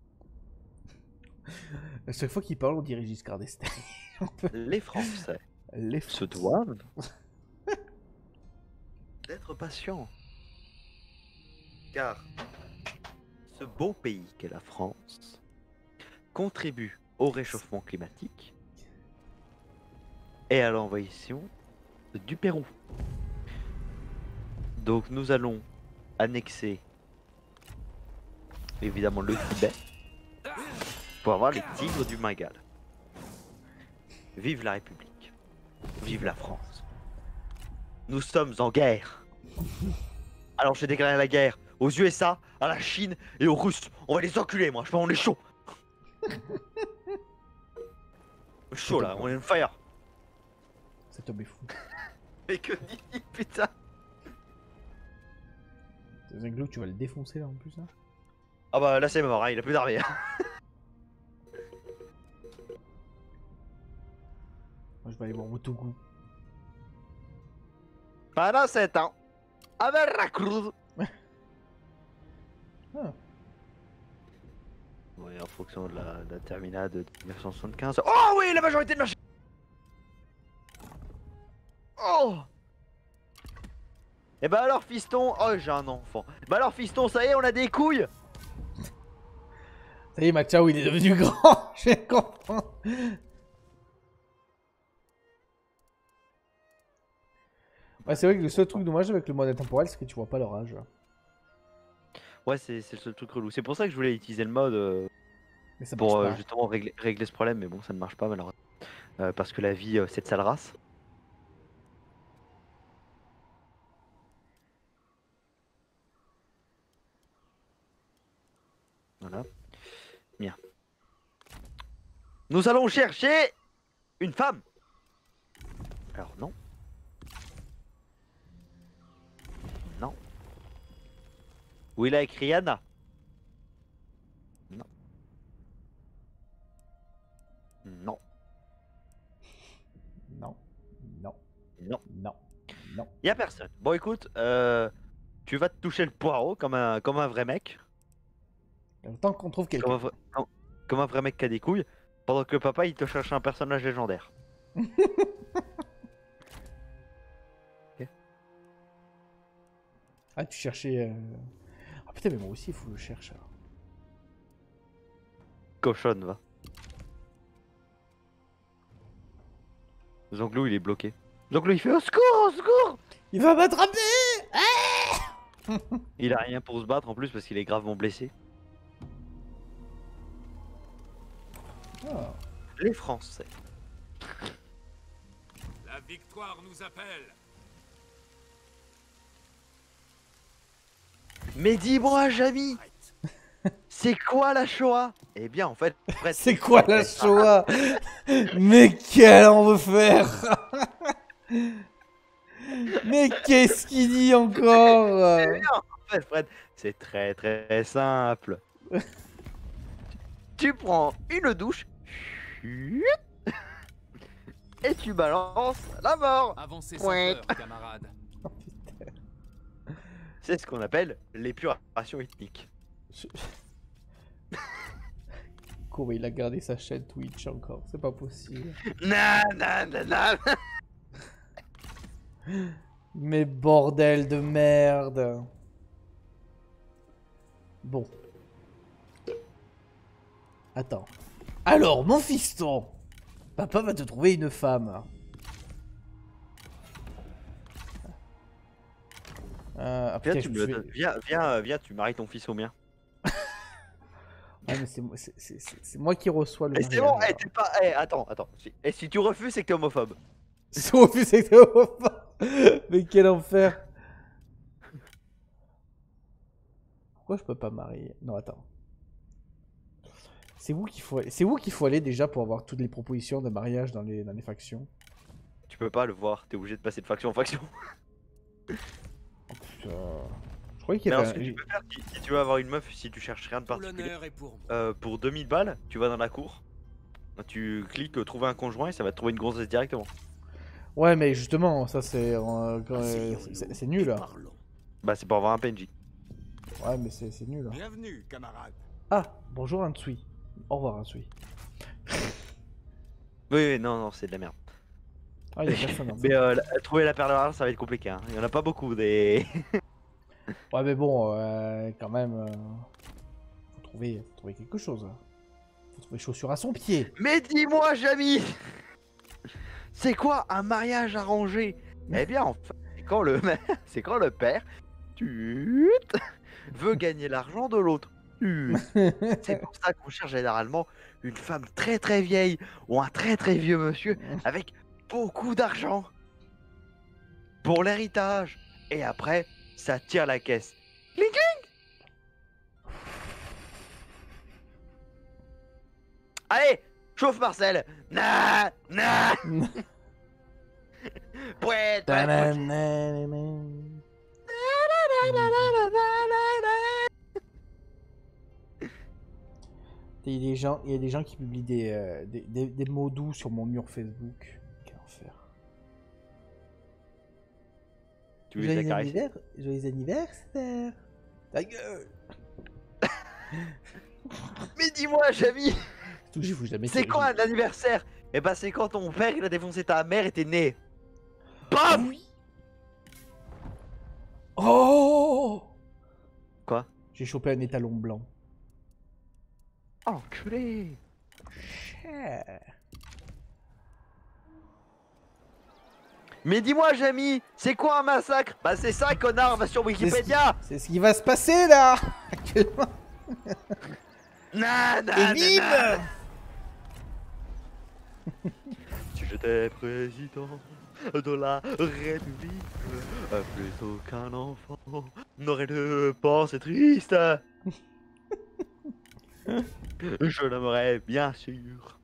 À chaque fois qu'il parle, on dirait Giscard d'Estaing. Les Français se doivent d'être patients. Car ce beau pays qu'est la France contribue au réchauffement climatique et à l'envahissement du Pérou. Donc nous allons annexer évidemment le Tibet pour avoir les tigres du Bengale. Vive la République. Vive la France. Nous sommes en guerre. Alors j'ai déclaré la guerre aux USA, à la Chine et aux Russes. On va les enculer, moi. Je pense on est chaud. Chaud là, on est on fire. Cet homme est fou. Mais que dit putain? C'est un glauque, tu vas le défoncer là en plus. Hein. Ah bah là c'est mort, hein, il a plus d'armée. Moi je vais aller voir Motogu. Pendant 7 ans, à Veracruz. Ah. Oui, en fonction de la terminade de 1975. Oh oui, la majorité de marché. Oh. Et bah alors fiston, oh j'ai un enfant. Bah alors fiston, ça y est, on a des couilles. Ça y est, Macao, il est devenu grand. Je comprends. Ouais, c'est vrai que le seul truc dommage avec le mode intemporel, c'est que tu vois pas leur âge. Ouais, c'est le seul truc relou. C'est pour ça que je voulais utiliser le mode Mais ça pour marche pas. justement régler ce problème, mais bon, ça ne marche pas malheureusement. Parce que la vie, c'est de sale race. Voilà. Bien. Nous allons chercher une femme. Alors non. Non. Où il a écrit Anna. Non. Non. Non. Non. Non. Non. Non. Y a personne. Bon écoute, tu vas te toucher le poireau comme un vrai mec. Tant qu'on trouve quelqu'un. Comme un vrai mec qui a des couilles. Pendant que papa il te cherche un personnage légendaire. Ah, tu cherchais. Ah putain, mais moi aussi, il faut que je cherche. Alors. Cochonne va. Zanglou il est bloqué. Zanglou il fait au secours, au secours. Il va m'attraper. Il a rien pour se battre en plus parce qu'il est gravement blessé. Ah. Les Français victoire nous appelle. Mais dis-moi, Jamy, c'est quoi la Shoah? Eh bien, en fait, Fred, C'est quoi la Shoah? Mais quel en veut faire? Mais qu'est-ce qu'il dit encore? En fait, Fred, c'est très très simple. Tu prends une douche, chut, et tu balances la mort. Avancez sans Ouais. peur, camarades. C'est ce qu'on appelle l'épuration ethnique. Comment il a gardé sa chaîne Twitch encore? C'est pas possible. Nan, nan, nan, nan. Mais bordel de merde. Bon. Attends. Alors, mon fiston, papa va te trouver une femme. Ah, putain, Viens, je tu me me fais- le- viens, tu maries ton fils au mien. Ouais, mais c'est moi qui reçois le Et c'est mariage, bon, alors. t'es pas. Attends. Et si tu refuses, c'est que t'es homophobe. Si on refuse, c'est que t'es homophobe. Mais quel enfer. Pourquoi je peux pas marier? Non, attends. C'est où qu'il faut aller déjà pour avoir toutes les propositions de mariage dans les factions? Tu peux pas le voir, t'es obligé de passer de faction en faction. Putain. Je croyais qu'il y Mais alors, ce avait que tu peux faire, si tu veux avoir une meuf, si tu cherches rien de Tout particulier, l'honneur est pour moi. pour 2000 balles, tu vas dans la cour, tu cliques trouver un conjoint et ça va te trouver une grossesse directement. Ouais, mais justement, ça c'est c'est nul. Là. Parlons. Bah, c'est pour avoir un PNJ. Ouais, mais c'est nul. Là. Bienvenue, camarades. Ah, bonjour Ansui. Au revoir Ansui. Oui, non, c'est de la merde. Ah, il y a personne en fait. Mais trouver la perle rare, ça va être compliqué. Hein. Il y en a pas beaucoup des. Ouais, mais bon, quand même, faut trouver quelque chose. Là. Faut trouver chaussures à son pied. Mais dis-moi, Jamy, c'est quoi un mariage arrangé? Eh bien, en fait, c'est quand le père veut gagner l'argent de l'autre. C'est pour ça qu'on cherche généralement une femme très très vieille ou un très très vieux monsieur avec beaucoup d'argent pour l'héritage. Et après, ça tire la caisse. Cling cling. Allez, chauffe Marcel. Na na. Pouet, pouet, pouet. Il y a des gens qui publient des mots doux sur mon mur Facebook. Quel enfer. Tu veux la caresser? Joyeux anniversaire. Ta gueule. Mais dis-moi, Jamy, Toujours, faut jamais c'est dire- quoi un anniversaire? Eh ben, c'est quand ton père il a défoncé ta mère et t'es né. BAM! Oui. Oh. Quoi? J'ai chopé un étalon blanc. Enculé! Cher. Mais dis-moi, Jamy, c'est quoi un massacre? Bah, c'est ça, connard, va sur Wikipédia! C'est ce qui va se passer là. Actuellement. Na, na, Et na, bim. na. Si j'étais président de la République, plutôt qu'un enfant n'aurait de pensée triste, je l'aimerais bien sûr.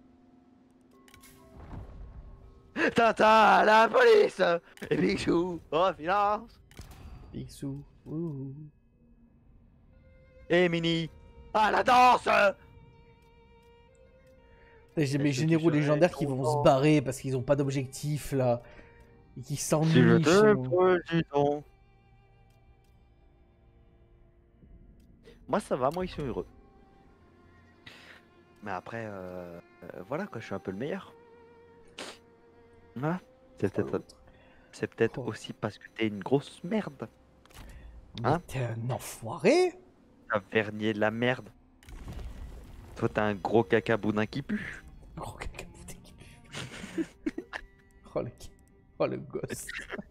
Tintin à la police et Picsou aux finances Picsou. Ouh. et Mini à la danse. J'ai mes Est-ce que généraux tu serais légendaires qui vont content se barrer parce qu'ils ont pas d'objectif là. Et qui Si s'ennuient. j'étais chez moi. président. Moi ça va, moi ils sont heureux. Mais après, voilà quoi, je suis un peu le meilleur. Voilà. C'est peut-être Oh. aussi parce que t'es une grosse merde. Mais Hein? t'es un enfoiré. Un vernier de la merde. Toi t'as un gros caca boudin qui pue. Gros caca putain qui pue. Oh le gosse.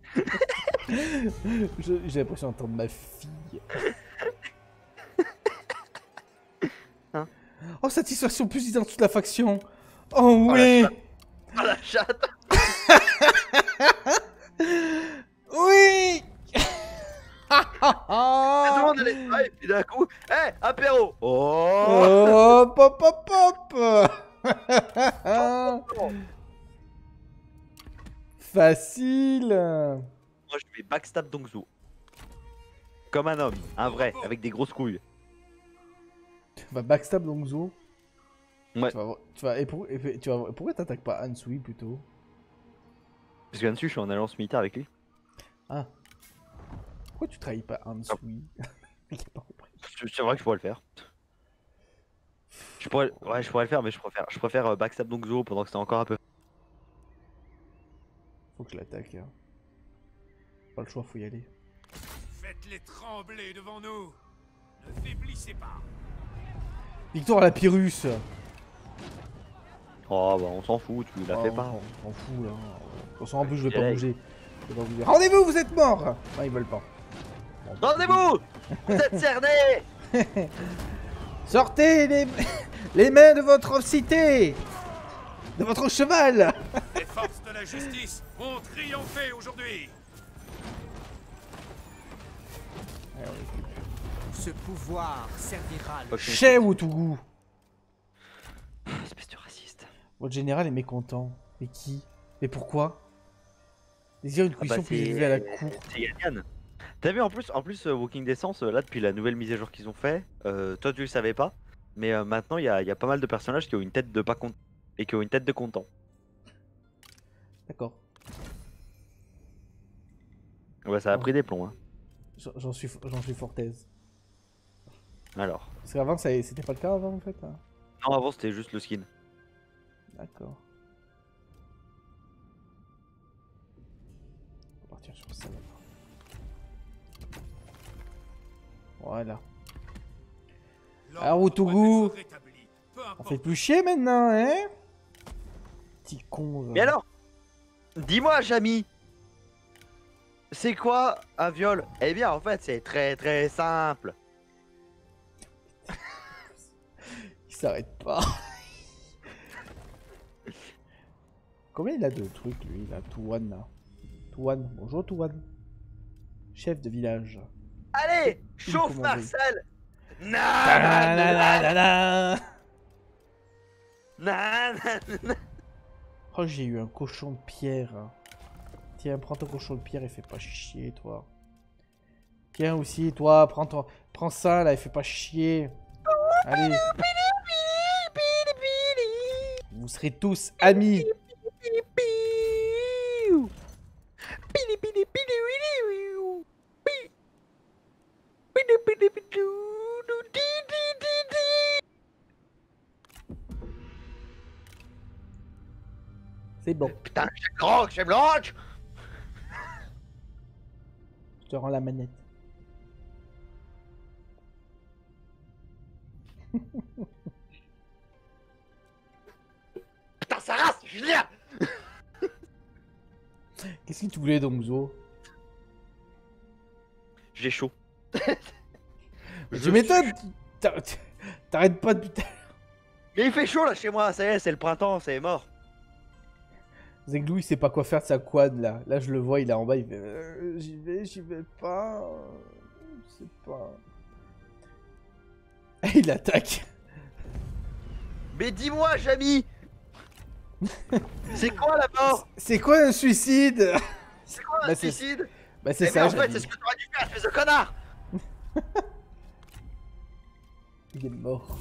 J'ai l'impression d'entendre ma fille. Hein? Oh, satisfaction plus dans toute la faction. Oh oui. Ah la chatte. Apéro. Oh. Oh, pop, pop, pop. Facile. Moi je vais backstab Dongzu. Comme un homme, un vrai, avec des grosses couilles. Tu vas backstab Longzo. Ouais. Pourquoi t'attaques pas Hansui plutôt? Parce que là-dessus je suis en alliance militaire avec lui. Ah. Pourquoi tu trahis pas Hansui? J'ai pas compris. C'est vrai que je pourrais le faire. Ouais, je pourrais le faire, mais je préfère backstab Dongzu pendant que c'est encore un peu. Faut que je l'attaque. Hein. Pas le choix, faut y aller. Faites-les trembler devant nous. Ne faiblissez pas. Victoire à la Pyrrhus. Oh bah on s'en fout, tu la fais pas. On s'en fout là. De toute façon, en plus, je vais pas Direct. bouger. Je vais pas bouger. Rendez-vous, vous êtes morts. Non, ils veulent pas. Bon, Rendez-vous. Vous êtes cernés. Sortez les mains de votre cité. De votre cheval. Les forces de la justice ont triomphé aujourd'hui. Ce pouvoir servira le... Chez Wutugu. Espèce de raciste. Votre général est mécontent. Mais qui? Mais pourquoi? Désire une commission plus élevée à la cour. C'est Yann. T'as vu en plus Walking Distance, là depuis la nouvelle mise à jour qu'ils ont fait, toi tu le savais pas, mais maintenant il y a pas mal de personnages qui ont une tête de pas content et qui ont une tête de content. D'accord. Ouais, ça a pris des plombs. Hein. J'en suis fort aise. Alors. Parce qu'avant, c'était pas le cas avant en fait. Hein. Non, avant c'était juste le skin. D'accord. On va partir sur ça là. Voilà. Alors, Wutugu, on fait plus chier maintenant, hein? Petit con. Mais alors, dis-moi, Jamy, c'est quoi un viol? Eh bien, en fait, c'est très très simple. Il s'arrête pas. Combien il a de trucs lui là? Touane là. Touane, bonjour Touane. Chef de village. Allez, chauffe commandé. Marcel. Ta-da-da-da-da-da. Na, na, na. Oh, j'ai eu un cochon de pierre. Tiens, prends ton cochon de pierre et fais pas chier, toi. Tiens aussi, toi, prends ça là et fais pas chier. Allez. Vous serez tous amis. C'est bon. Putain, j'aime le rock. Je te rends la manette. Putain, ça race, Julien. Qu'est-ce que tu voulais donc, Zo? J'ai chaud. Tu m'étonnes. T'arrêtes pas de putain. Mais il fait chaud là chez moi, ça y est, c'est le printemps, c'est mort. Zeglou, il sait pas quoi faire de sa quad là. Là, je le vois, il est en bas, il fait j'y vais pas. Je sais pas. Et il attaque. Mais dis-moi, Jamy. C'est quoi la mort? C'est quoi un suicide? C'est quoi un Bah, c'est- suicide? Bah, c'est Eh ça, mais en fait, Jamy. c'est ce que t'aurais dû faire, espèce de connard. Il est mort.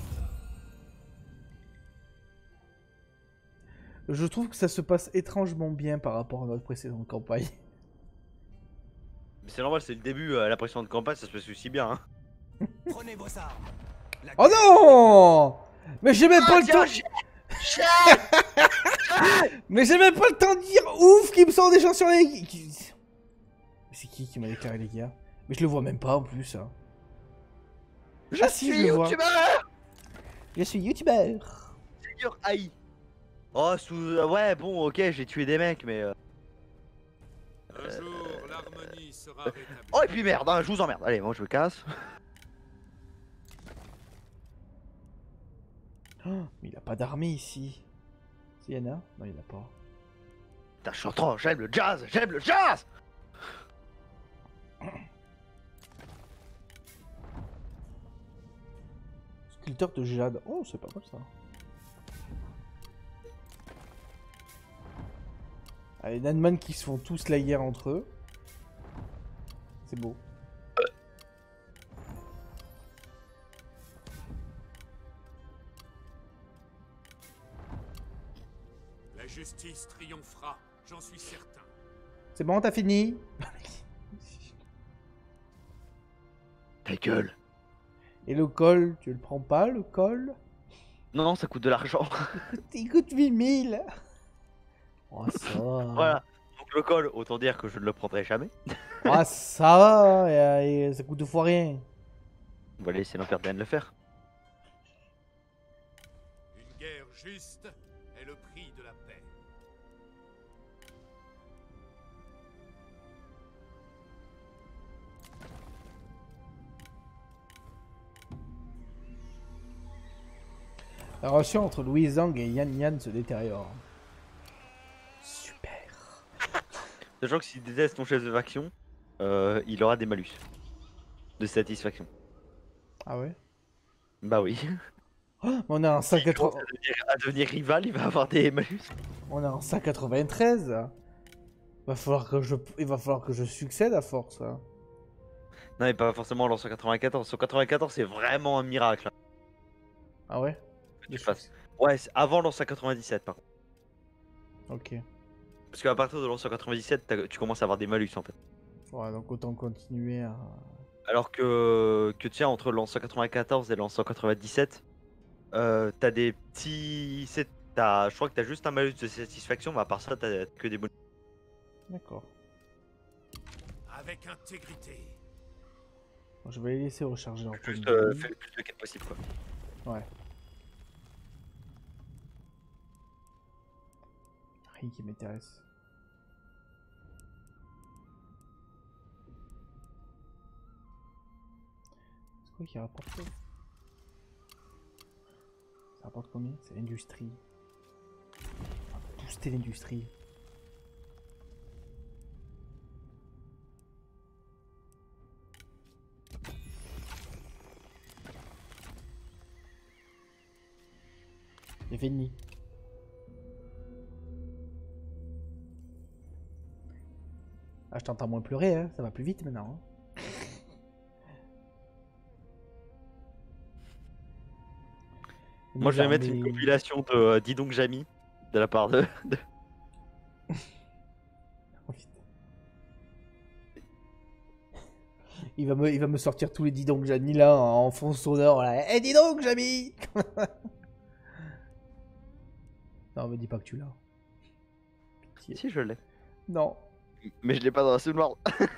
Je trouve que ça se passe étrangement bien par rapport à notre précédente campagne. Mais c'est normal, c'est le début, la précédente campagne, ça se passe aussi bien. Hein. Prenez vos armes. La Oh non! Mais j'ai même pas le temps. Mais j'ai même pas le temps de dire ouf qui me sort des gens sur les. Mais c'est qui m'a déclaré les gars? Mais je le vois même pas en plus. Hein. Je Ah si, suis je le vois. youtubeur. Je suis youtubeur. Seigneur Aïe. Oh, ouais, bon, ok, j'ai tué des mecs, mais. Un jour, l'harmonie sera rétablie. Oh, et puis merde, hein, je vous emmerde. Allez, moi je me casse. Oh, mais il a pas d'armée ici. Si, y'en a? Non, il en a pas. Putain, je suis en train, j'aime le jazz, j'aime le jazz. sculpteur de jade. Oh, c'est pas mal ça. Allez, Nanman qui se font tous la guerre entre eux. C'est beau. La justice triomphera, j'en suis certain. C'est bon, t'as fini? Ta gueule. Et le col, tu le prends pas, le col? Non, ça coûte de l'argent. Il coûte 8000. Oh, ça va. Voilà. Donc le col, autant dire que je ne le prendrai jamais. Ah, ça va, et ça coûte 2 fois rien. On va laisser l'Empire de le faire. Une guerre juste est le prix de la paix. La relation entre Louis Zhang et Yan Yan se détériore. Super. Sachant que s'il déteste ton chef de faction, il aura des malus. De satisfaction. Ah ouais? Bah oui. Oh, on est en 180... À devenir rival, il va avoir des malus. On est en 193. Il va falloir que je succède à force. Non mais pas forcément l'an 194. 194 c'est vraiment un miracle. Hein, Ah ouais? que tu fasses. Ouais, c'est avant l'an 197 par contre. Ok. Parce qu'à partir de l'an 197, tu commences à avoir des malus en fait. Ouais, donc autant continuer à... Alors que tu sais, entre l'an 194 et l'an 197, t'as des petits... Je crois que t'as juste un malus de satisfaction, mais à part ça, t'as que des bonus. D'accord. Avec intégrité. Bon, je vais les laisser recharger leur point Juste de vie. fais le plus de quêtes possible quoi. Ouais. Rien qui m'intéresse. C'est quoi qui rapporte ça? Ça rapporte combien? C'est l'industrie. On va booster l'industrie. C'est fini. Ah, je t'entends moins pleurer, hein. Ça va plus vite maintenant. Hein. Moi je vais mettre une compilation de Dis donc Jamy de la part de... Oh, putain. Il va me sortir tous les dis donc Jamy là en fond sonore là. Eh dis donc Jamy. Non, me dis pas que tu l'as. Pitié. Si je l'ai. Non. Mais je l'ai pas dans la souvenir.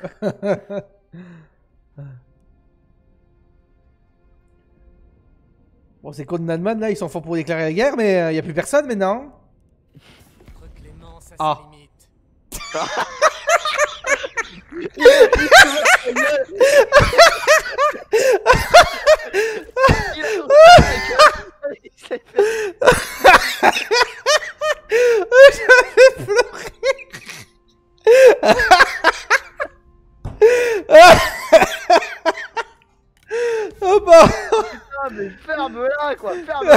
Bon, c'est contre Nanman là, ils s'en font pour déclarer la guerre, mais y a plus personne maintenant. Votre clémence a Ah. ses limites. J'avais pleuré. Oh bah. Ah mais ferme-la quoi, ferme-la.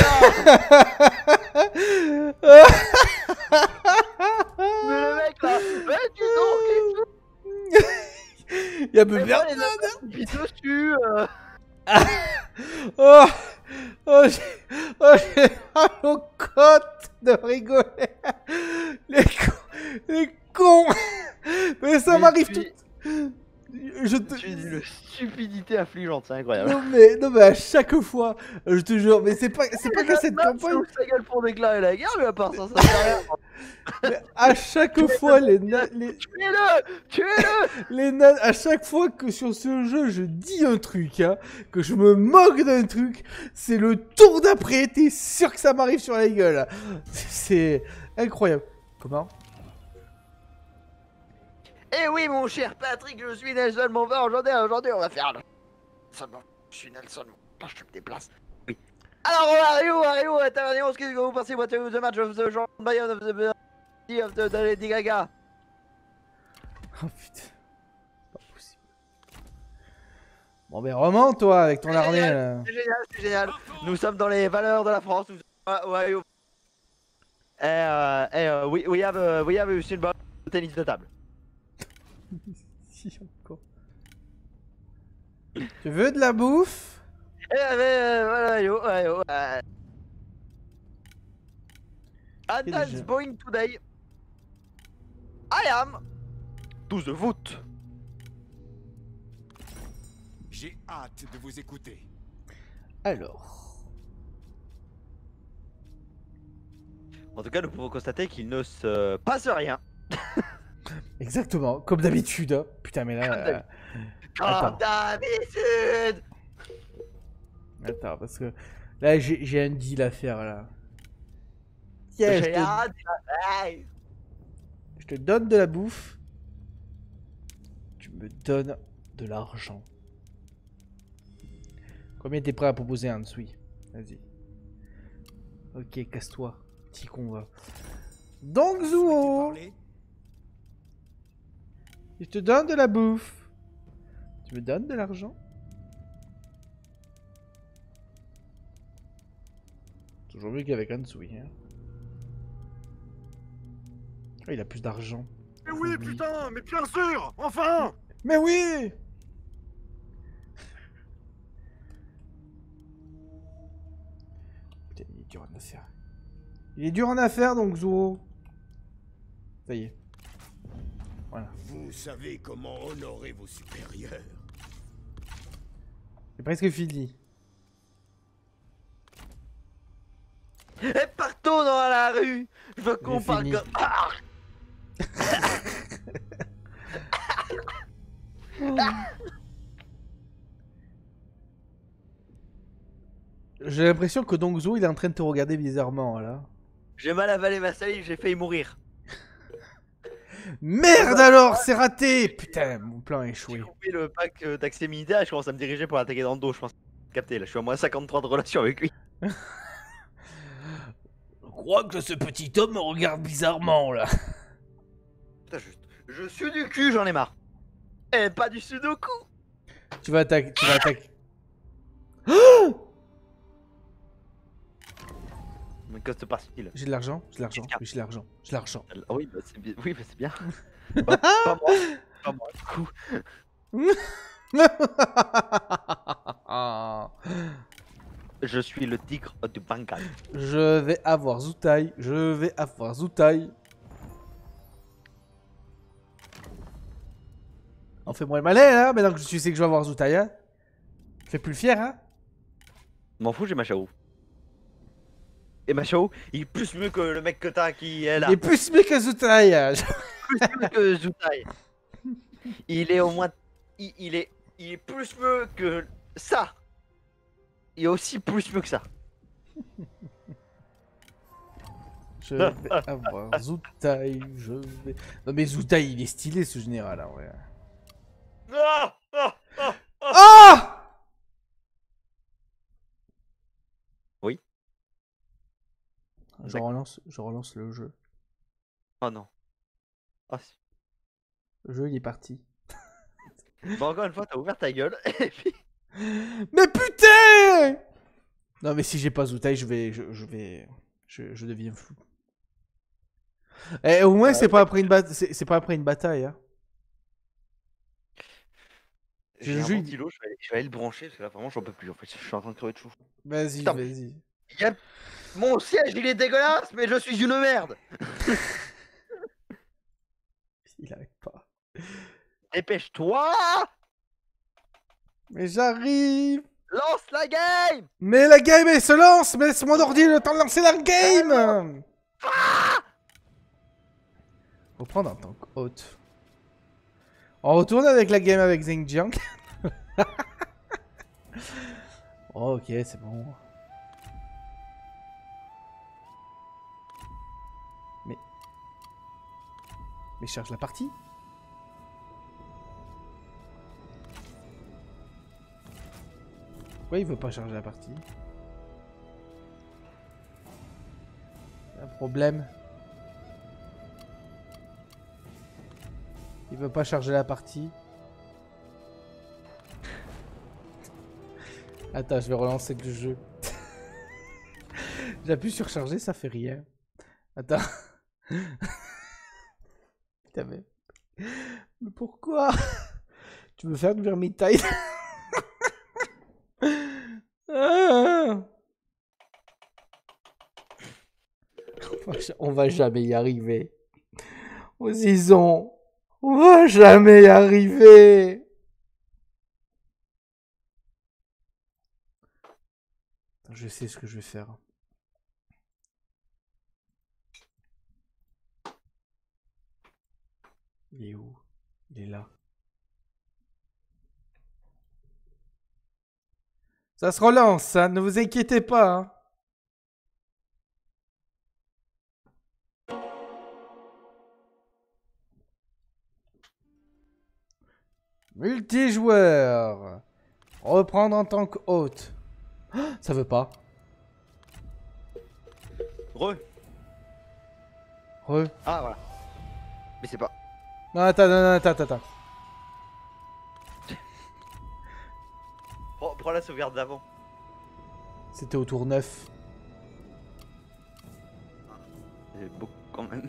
Mais le mec là, dis donc et tout. Y'a plus Et personne. voilà, il pisse dessus. Oh, j'ai mal aux côtes de rigoler. Les cons. Mais ça Mais m'arrive tu- tout. Je te... Tu dis une stupidité affligeante, c'est incroyable. non mais à chaque fois, je te jure, mais c'est pas qu'à cette campagne. Sa gueule pour déclarer la guerre, mais à part ça, ça sert à rien. Mais à chaque fois, Tuez-le. à chaque fois que sur ce jeu je dis un truc, hein, que je me moque d'un truc, c'est le tour d'après, t'es sûr que ça m'arrive sur la gueule. C'est incroyable. Comment? Eh oui, mon cher Patrick, je suis Nelson Mandela. Aujourd'hui, on va faire le... Nelson Mandela. Je suis Nelson Mandela, je me déplace. Oui. Alors, Ario, Tavernion, qu'est-ce que vous pensez de the match of the Jean Bayonne of the Lady Gaga? Oh putain. C'est pas possible. Bon, mais remonte, toi, avec ton C'est armée. génial. Là. C'est génial, c'est génial. Nous sommes dans les valeurs de la France. Nous sommes... ouais, ouais. We have a symbol de tennis de table. Si, encore. Tu veux de la bouffe? Voilà, yo, ouais, yo. And Et that's déjà. going today. I am to the vote. J'ai hâte de vous écouter. Alors. En tout cas, nous pouvons constater qu'il ne se passe rien. Exactement, comme d'habitude. Hein. Putain, mais Comme là. d'habitude. Attends. Comme d'habitude. Attends, parce que là, j'ai un deal à faire là. Tiens, J'ai hâte. Hey. je te donne de la bouffe. Tu me donnes de l'argent. Combien t'es prêt à proposer un dessous? Vas-y. Ok, casse-toi. Petit con va. Donc, Souhaitez Zuo, parler? je te donne de la bouffe. Tu me donnes de l'argent? Toujours mieux qu'avec Hansui. Hein. Oh, il a plus d'argent. Mais oui, putain, mais bien sûr, enfin. Mais oui! Putain, il est dur en affaire. Il est dur en affaire donc Zuo. Ça y est. Voilà. Vous savez comment honorer vos supérieurs. C'est presque fini. Et partout dans la rue, je veux qu'on J'ai parle fini. comme... Ah. J'ai l'impression que donc Zuo il est en train de te regarder bizarrement là. J'ai mal avalé ma salive, j'ai failli mourir. Merde alors, c'est raté! Putain, mon plan a J'ai échoué. coupé le pack d'accès militaire et je commence à me diriger pour l'attaquer dans le dos, je pense. Capté, là, je suis à moins 53 de relation avec lui. Je crois que ce petit homme me regarde bizarrement là. Putain, je suis du cul, j'en ai marre. Et pas du sudoku. Tu vas attaquer. Tu vas attaquer. Mais que se passe-t-il? J'ai de l'argent, j'ai de l'argent, oui, j'ai de l'argent, j'ai de l'argent. Ah oui, bah c'est bien. Oui, bah c'est bien. Pas moi. Pas moi, du coup. Je suis le tigre du Bengale. Je vais avoir Zoutai, je vais avoir Zoutai. On fait moins le malin, hein, maintenant que tu sais que je vais avoir Zoutai, hein. Fais plus le fier, hein. M'en fous, j'ai Machao. Et Machao, il est plus mieux que le mec que t'as qui est là. Il est plus mieux que Zoutai. Hein. Plus mieux que Zoutai. Il est au moins. Il est plus mieux que ça. Il est aussi plus mieux que ça. Je vais avoir Zoutai, je vais... Non mais Zoutai, il est stylé ce général, hein, ouais. Ah, ah, ah, ah. Ah! Oui. Je relance le jeu. Oh non. Ah si. Le jeu, il est parti. Bon, encore une fois, t'as ouvert ta gueule. Et puis... Mais putain! Non mais si j'ai pas Zoutai, je deviens fou. Et au moins c'est pas après une bataille, c'est pas après une bataille, hein. J'ai Le un jeu, ventilo, je vais aller le brancher parce que là vraiment j'en peux plus en fait. Je suis en train de crever de chaud. Vas-y, Putain. vas-y. Mon siège il est dégueulasse, mais je suis une merde. Il arrête pas. Dépêche-toi. Mais j'arrive. Lance la game. Mais la game elle se lance, mais laisse mon ordi le temps de lancer la game. Reprendre en tant qu'hôte. On retourne avec la game avec Zhengjiang. Oh, ok, c'est bon. Mais charge la partie. Pourquoi il veut pas charger la partie? Un problème. Il veut pas charger la partie. Attends, je vais relancer le jeu. J'appuie sur charger, ça fait rien. Attends. Putain, mais pourquoi? Tu veux faire du vermitaille? Ah. On va jamais y arriver. Oh Zizon, on va jamais y arriver. Je sais ce que je vais faire. Il est où? Il est là. Ça se relance, hein, ne vous inquiétez pas. Hein. Multijoueur. Reprendre en tant que hôte. Ça veut pas. Re. Ah voilà. Mais c'est pas. Non, attends. Prends la sauvegarde d'avant. C'était au tour 9. C'est beaucoup quand même.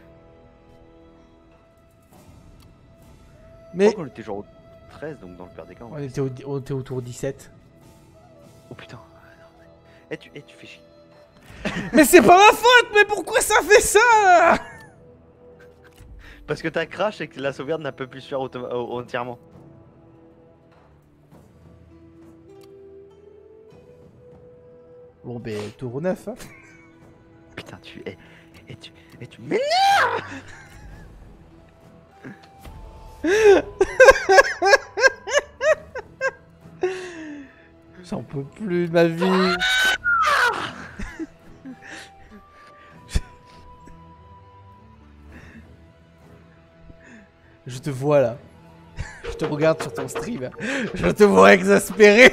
Mais Je crois qu'on était genre au 13, donc dans le pire des cas. on était au tour 17. Oh putain. Eh tu fais chier. Mais c'est pas ma faute. Mais pourquoi ça fait ça? Parce que t'as crash et que la sauvegarde n'a pas pu se faire entièrement. Bon ben tour 9 hein. Putain tu m'énerves. J'en peux plus de ma vie. Je te vois là. Je te regarde sur ton stream. Je te vois exaspéré.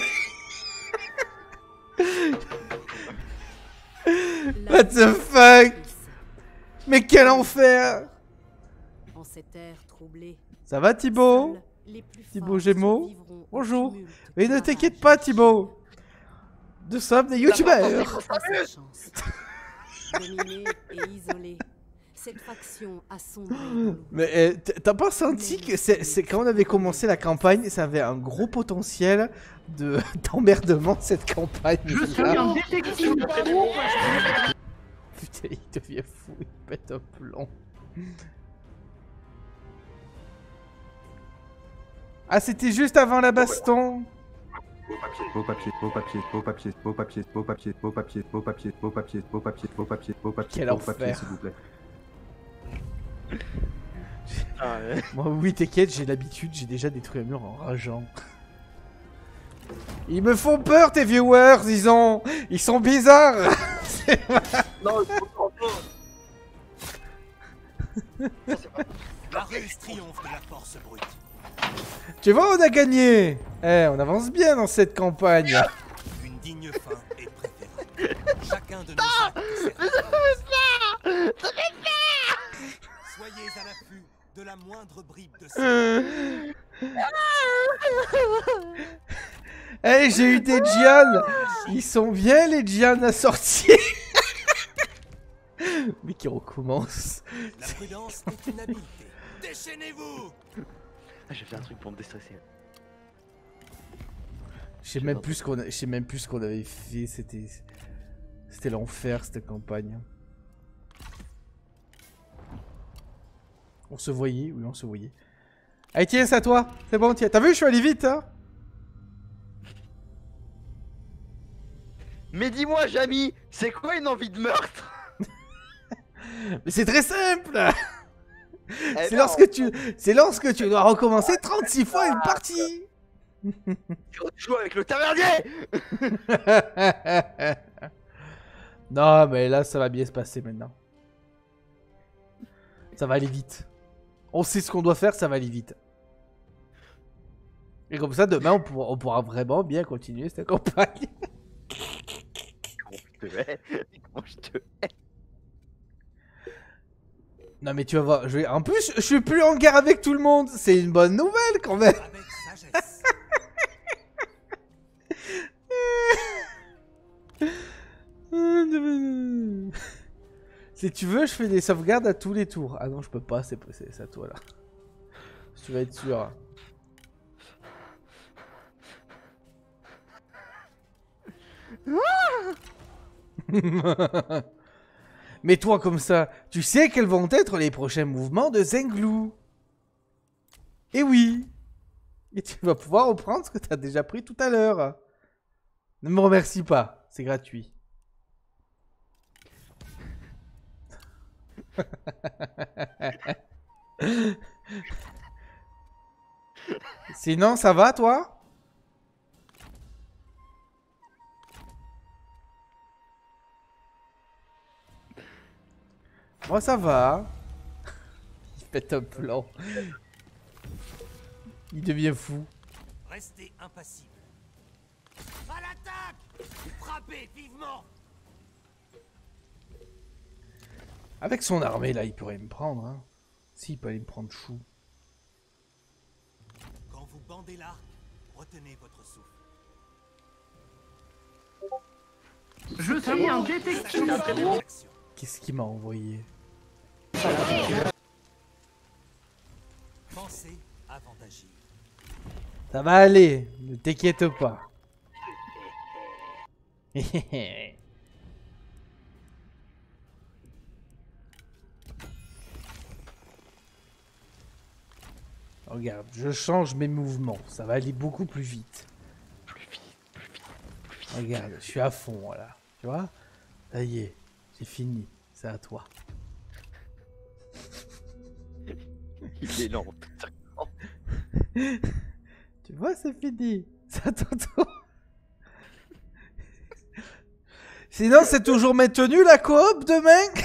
What the fuck? Mais quel enfer! En cette ère troublée, Ça va Thibaut? seuls les plus Thibaut forts Gémeaux? survivront au Bonjour. tumulte Mais qui ne t'inquiète ravage pas Thibaut. Nous sommes des youtubeurs. sa chance. Dominée et isolée, cette faction a sombré dans l'oubli. Mais t'as pas senti que c'est quand on avait commencé la campagne, ça avait un gros potentiel d'emmerdement cette campagne. Je suis un détective. Putain, il devient fou, il pète un plomb. Ah, c'était juste avant la baston. Beau papier, beau papier, beau papier, beau papier, beau papier, beau papier, beau papier, beau papier, beau papier, beau papier, beau papier, Quel beau papier, enfer. s'il vous plaît. Ah, ouais. Moi, oui, t'inquiète, j'ai l'habitude, j'ai déjà détruit un mur en rageant. Ils me font peur, tes viewers, disons. Ils sont bizarres. Non, je comprends pas. La ruse triomphe de la force brute. Tu vois, on a gagné. Eh, on avance bien dans cette campagne. Une digne fin est préférée. Chacun de nos actes sert Soyez à l'affût de la moindre bribe de sang. Eh, j'ai eu des Giannes. Ils sont bien, les Giannes assortis. Mais qui recommence. La prudence est une habileté. Déchaînez-vous! Ah, j'ai fait un truc pour me déstresser. Je sais même plus ce qu'on avait fait. C'était l'enfer cette campagne. On se voyait, oui, on se voyait. Allez, tiens, c'est à toi. C'est bon, tiens. T'as vu, je suis allé vite, hein? Mais dis-moi, Jamy, c'est quoi une envie de meurtre? Mais c'est très simple. Eh C'est non, lorsque tu dois recommencer 36 fois une partie. tu joues avec le tavernier. Non, mais là, ça va bien se passer maintenant. Ça va aller vite. On sait ce qu'on doit faire, ça va aller vite. Et comme ça, demain, on pourra vraiment bien continuer cette campagne. Comment je te hais? Comment je te hais? Non, mais tu vas voir. En plus, je suis plus en guerre avec tout le monde. C'est une bonne nouvelle quand même. Avec sagesse. Si tu veux, je fais des sauvegardes à tous les tours. Ah non, je peux pas, c'est à toi là. Si tu vas être sûr. Mais toi, comme ça, tu sais quels vont être les prochains mouvements de Zenglou. Eh oui. Et tu vas pouvoir reprendre ce que tu as déjà pris tout à l'heure. Ne me remercie pas, c'est gratuit. Sinon, ça va, toi? Moi, ça va. Il pète un plan. Il devient fou. Restez impassible. À l'attaque! Frappez vivement! Avec son armée, là, il pourrait me prendre. Hein. Si, il peut aller me prendre chou. Quand vous bandez l'arc, retenez votre souffle. Je suis un détective. Qu'est-ce qu'il m'a envoyé? Pensez avant d'agir. Ça va aller, ne t'inquiète pas. Regarde, je change mes mouvements, ça va aller beaucoup plus vite. Regarde, je suis à fond là, tu vois? Ça y est, j'ai fini, c'est à toi. Il est lent. Tu vois, c'est fini, c'est à ton tour. Sinon, c'est toujours maintenu la coop demain?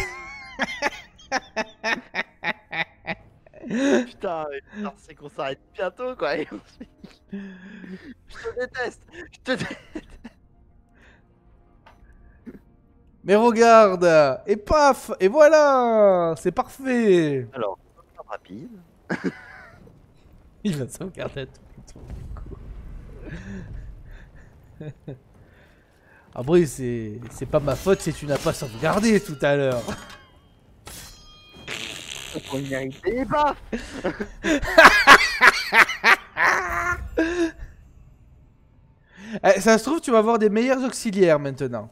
Putain, c'est qu'on s'arrête bientôt quoi. Je te déteste. Je te déteste. Mais regarde, et paf, et voilà, c'est parfait. Alors, rapide. Il va sauvegarder à tout le temps. Après, c'est pas ma faute si tu n'as pas sauvegardé tout à l'heure. On y arrive pas. Ça se trouve, tu vas avoir des meilleurs auxiliaires maintenant.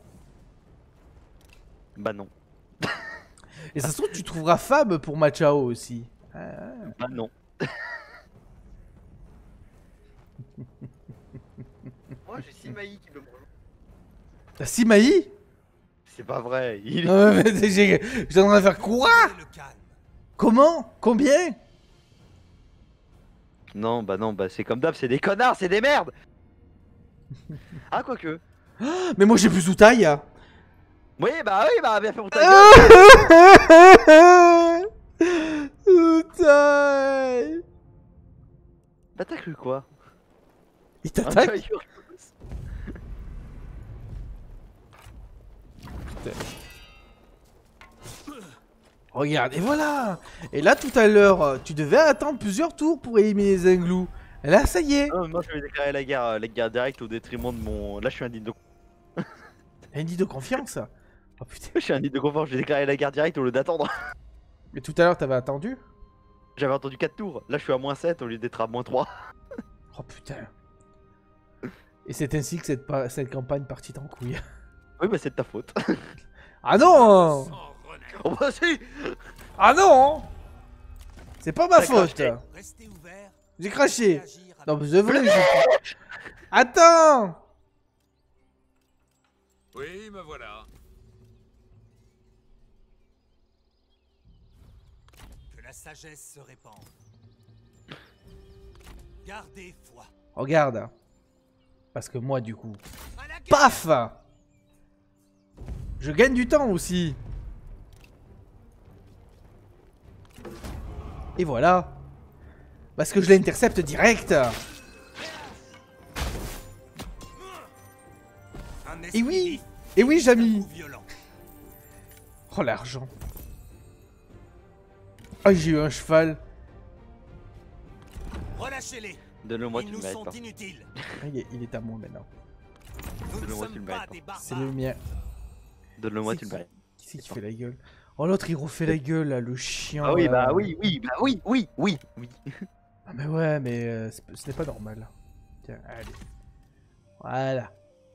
Bah non. Et ça se trouve, tu trouveras Fab pour Machao aussi. Bah non. Moi j'ai Simaï qui veut me rejoindre. T'as Simaï? C'est pas vrai. Il... Non, mais je suis en train de faire quoi? Le calme. Comment? Combien? Non, bah c'est comme d'hab, c'est des connards, c'est des merdes. Ah, quoique. Mais moi j'ai plus Zoutaï. Oui, bah bien fait pour ta gueule. Zoutaï. Bah t'as cru quoi? Il t'attaque? Regarde, et voilà. Et là, tout à l'heure, tu devais attendre plusieurs tours pour éliminer Zenglou. Et là, ça y est. Non, moi je vais déclarer la guerre directe au détriment de mon... Là je suis un digne de... Un nid de confiance. Oh putain. Je suis un digne de confort, je vais déclarer la guerre directe au lieu d'attendre. Mais tout à l'heure, t'avais attendu? J'avais attendu 4 tours, là je suis à -7 au lieu d'être à -3. Oh putain. Et c'est ainsi que cette campagne partit en couille. Oui bah c'est de ta faute. Ah non! Sans renaître. Oh bah si. Ah non! C'est pas ma T'as faute! craché. Restez ouvert. J'ai craché! Agir avec- Non, mais c'est vrai, je... Attends! Oui, me voilà. Que la sagesse se répande. Gardez foi. Regarde. Parce que moi, du coup... À la guerre. Paf! Je gagne du temps aussi. Et voilà. Parce que je l'intercepte direct. Un Et esprit oui. vif, Et oui, un Jamy. coup violent. Oh, l'argent. Ah, j'ai eu un cheval. Relâchez-les. Donne-le-moi, Ils tu nous le mérites sont pas. inutiles. Ah, il est à moi maintenant. Nous ne Donne-le-moi, tu sommes le pas mérites des C'est barbares. le mien. Donne-le-moi, tu le mérites. Qui c'est qui fait la gueule? Oh, l'autre, il refait la gueule, là, le chien. Ah oui, là. bah oui, oui. Ah, mais ouais, mais ce n'est pas normal. Tiens, allez. Voilà.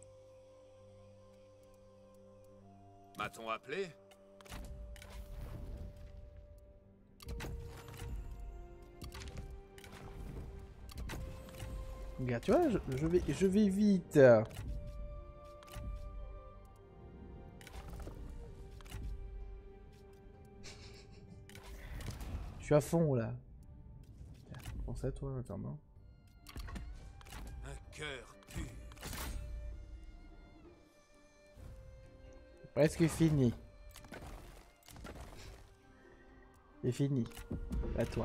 M'a-t-on appelé? Regarde, tu vois, je vais vite. Je suis à fond, là. Tiens, pense à toi, en attendant. Un cœur pur. Presque fini. C'est fini. À toi.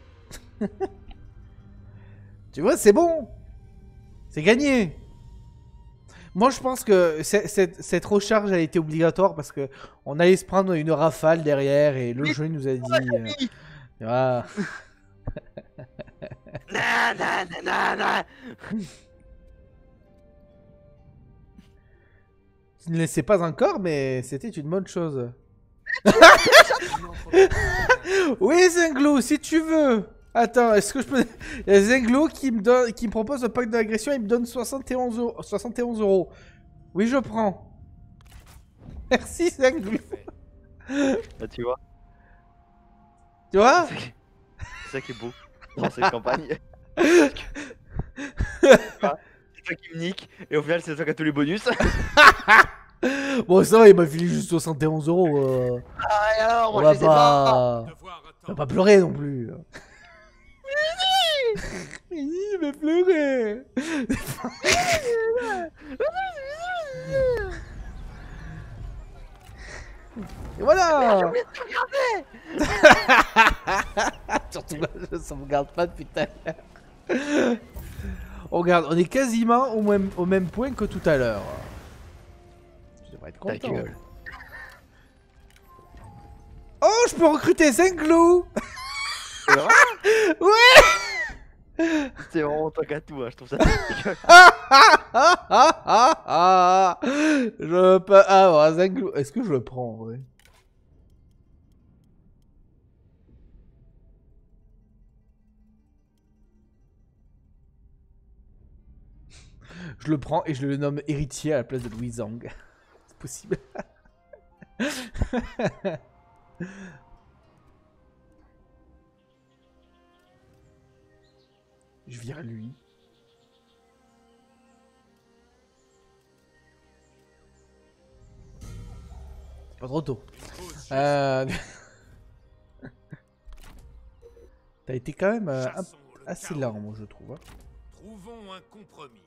Tu vois, c'est bon. C'est gagné. Moi, je pense que cette recharge a été obligatoire parce que on allait se prendre une rafale derrière et le jeu nous a dit. Voilà. Tu ne le sais pas encore, mais c'était une bonne chose. Oui, Zenglou, si tu veux. Attends, est-ce que je peux... Il y a Zenglou qui me propose un pack d'agression, il me donne 71 euros. 71 euros. Oui, je prends. Merci, Zenglou. Bah, tu vois, Tu vois? c'est ça qui est beau dans cette campagne. C'est toi qui me nique, et au final, c'est toi qui as tous les bonus. Bon, ça va, il m'a filé juste 71 euros. Ah, et alors, On moi, va je les ai pas. Devoir On va attendre. pas pleurer non plus. Il va pleurer. Et voilà. Surtout là, je sauvegarde pas depuis tout à l'heure. Oh, regarde, on est quasiment au même point que tout à l'heure. Je devrais être Ta content. gueule. Oh, je peux recruter Zenglou. C'est vrai? Ouais. C'est vraiment toi qui as tout, hein, je trouve ça dégueulasse. Je peux avoir Zenglou. Est-ce que je le prends en vrai? Je le prends et je le nomme héritier à la place de Louis Zhang. C'est possible. Je vire lui. C'est pas trop tôt. T'as été quand même Chassons le assez chaos. lent, moi je trouve. Hein. Trouvons un compromis.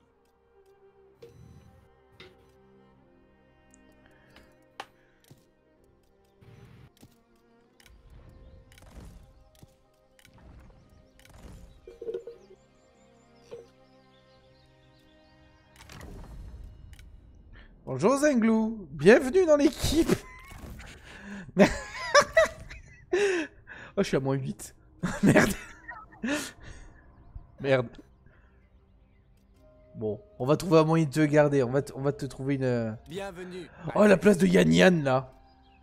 Bonjour Zenglou, bienvenue dans l'équipe. Oh, je suis à moins 8. Merde. Merde. Bon, on va trouver un moyen de te garder. On va te trouver une... Bienvenue. Oh, la place de Yan Yan, là.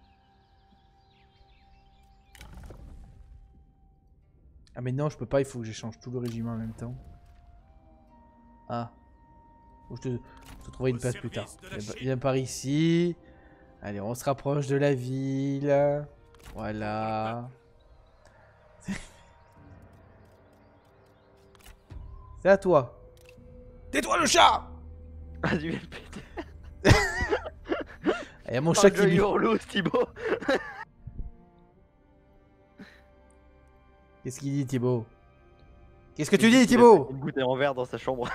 Ah, mais non, je peux pas. Il faut que j'échange tout le régiment en même temps. Ah. Faut que je te trouverai une place plus tard. Viens par ici. Allez, on se rapproche de la ville. Voilà. C'est à toi. Tais-toi le chat. Ah, tu viens de péter. Il y a mon Par chat le qui... hurlo, Thibaut. Qu'est-ce qu'il dit, Thibaut? Qu'est-ce que tu dis, Thibaut? Une bouteille en verre dans sa chambre.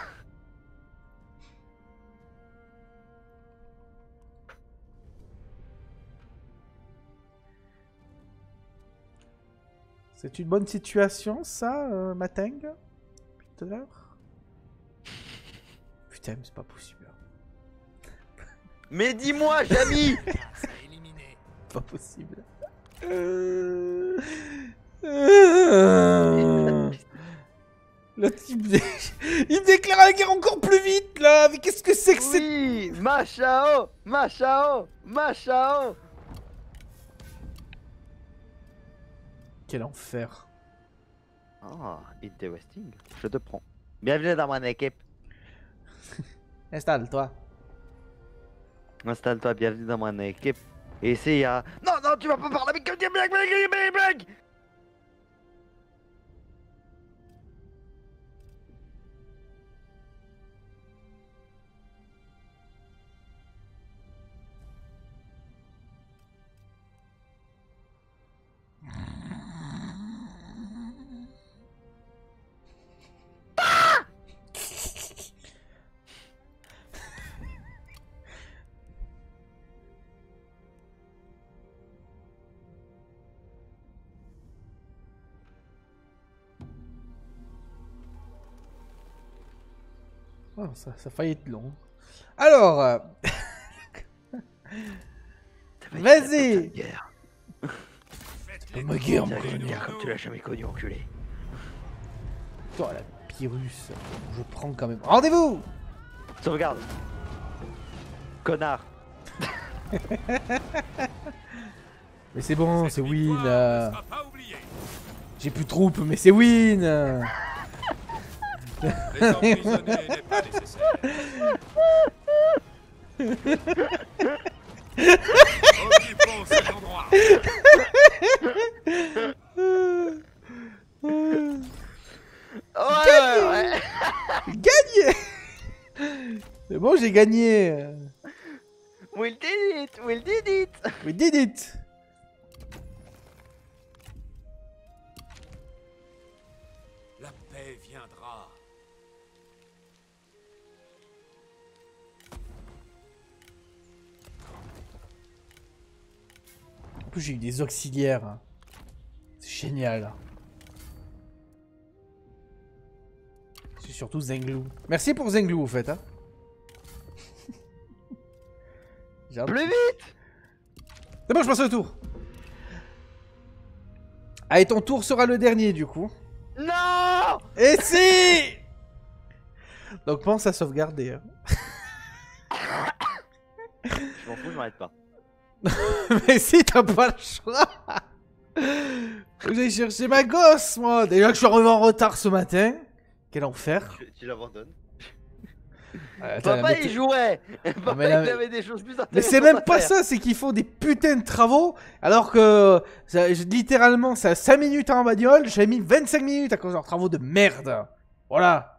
C'est une bonne situation, ça, Mateng? Depuis tout à l'heure? Putain, mais c'est pas possible. Mais dis-moi, Jamy. Éliminé. Pas possible. Le type... Il me déclare la guerre encore plus vite, là. Mais qu'est-ce que c'est que c'est... Oui, Machao, Machao, Machao. Quel enfer. Ah, interesting. Je te prends. Bienvenue dans mon équipe. Installe-toi. Installe-toi, bienvenue dans mon équipe. Et ici, non, non, tu vas pas parler avec quelqu'un, blague. Oh, ça faillit être long. Alors, vas-y. Faites-les Ma guerre, mon trembler gars. devant Comme tu nous. l'as jamais connu, enculé. Toi, la Pyrrhus, je prends quand même. Rendez-vous. Sauvegarde. Connard. Mais c'est bon, c'est Cette win. victoire ne sera pas oubliée. J'ai plus de troupes, mais c'est win. Les emprisonner n'est pas nécessaire. Occupons cet endroit. Ouais. Gagné. C'est bon, j'ai gagné. We'll did it. We'll did it. We did it. La paix viendra. En plus, j'ai eu des auxiliaires. C'est génial. C'est surtout Zenglou. Merci pour Zenglou, au fait. Hein. J'ai un- Plus vite. C'est bon, je passe au tour. Allez, ton tour sera le dernier, du coup. Non. Et si. Donc pense à sauvegarder. Hein. Je m'en fous, je m'arrête pas. Mais si, t'as pas le choix. Faut que j'aille chercher ma gosse, moi. Déjà que je suis arrivé en retard ce matin. Quel enfer. Tu l'abandonnes. Attends, Papa, mais il jouait. Papa, mais là- il avait des choses plus intéressantes. Mais c'est même à pas faire. ça, c'est qu'ils font des putains de travaux, alors que littéralement, ça a 5 minutes en bagnole, j'ai mis 25 minutes à cause de leurs travaux de merde. Voilà.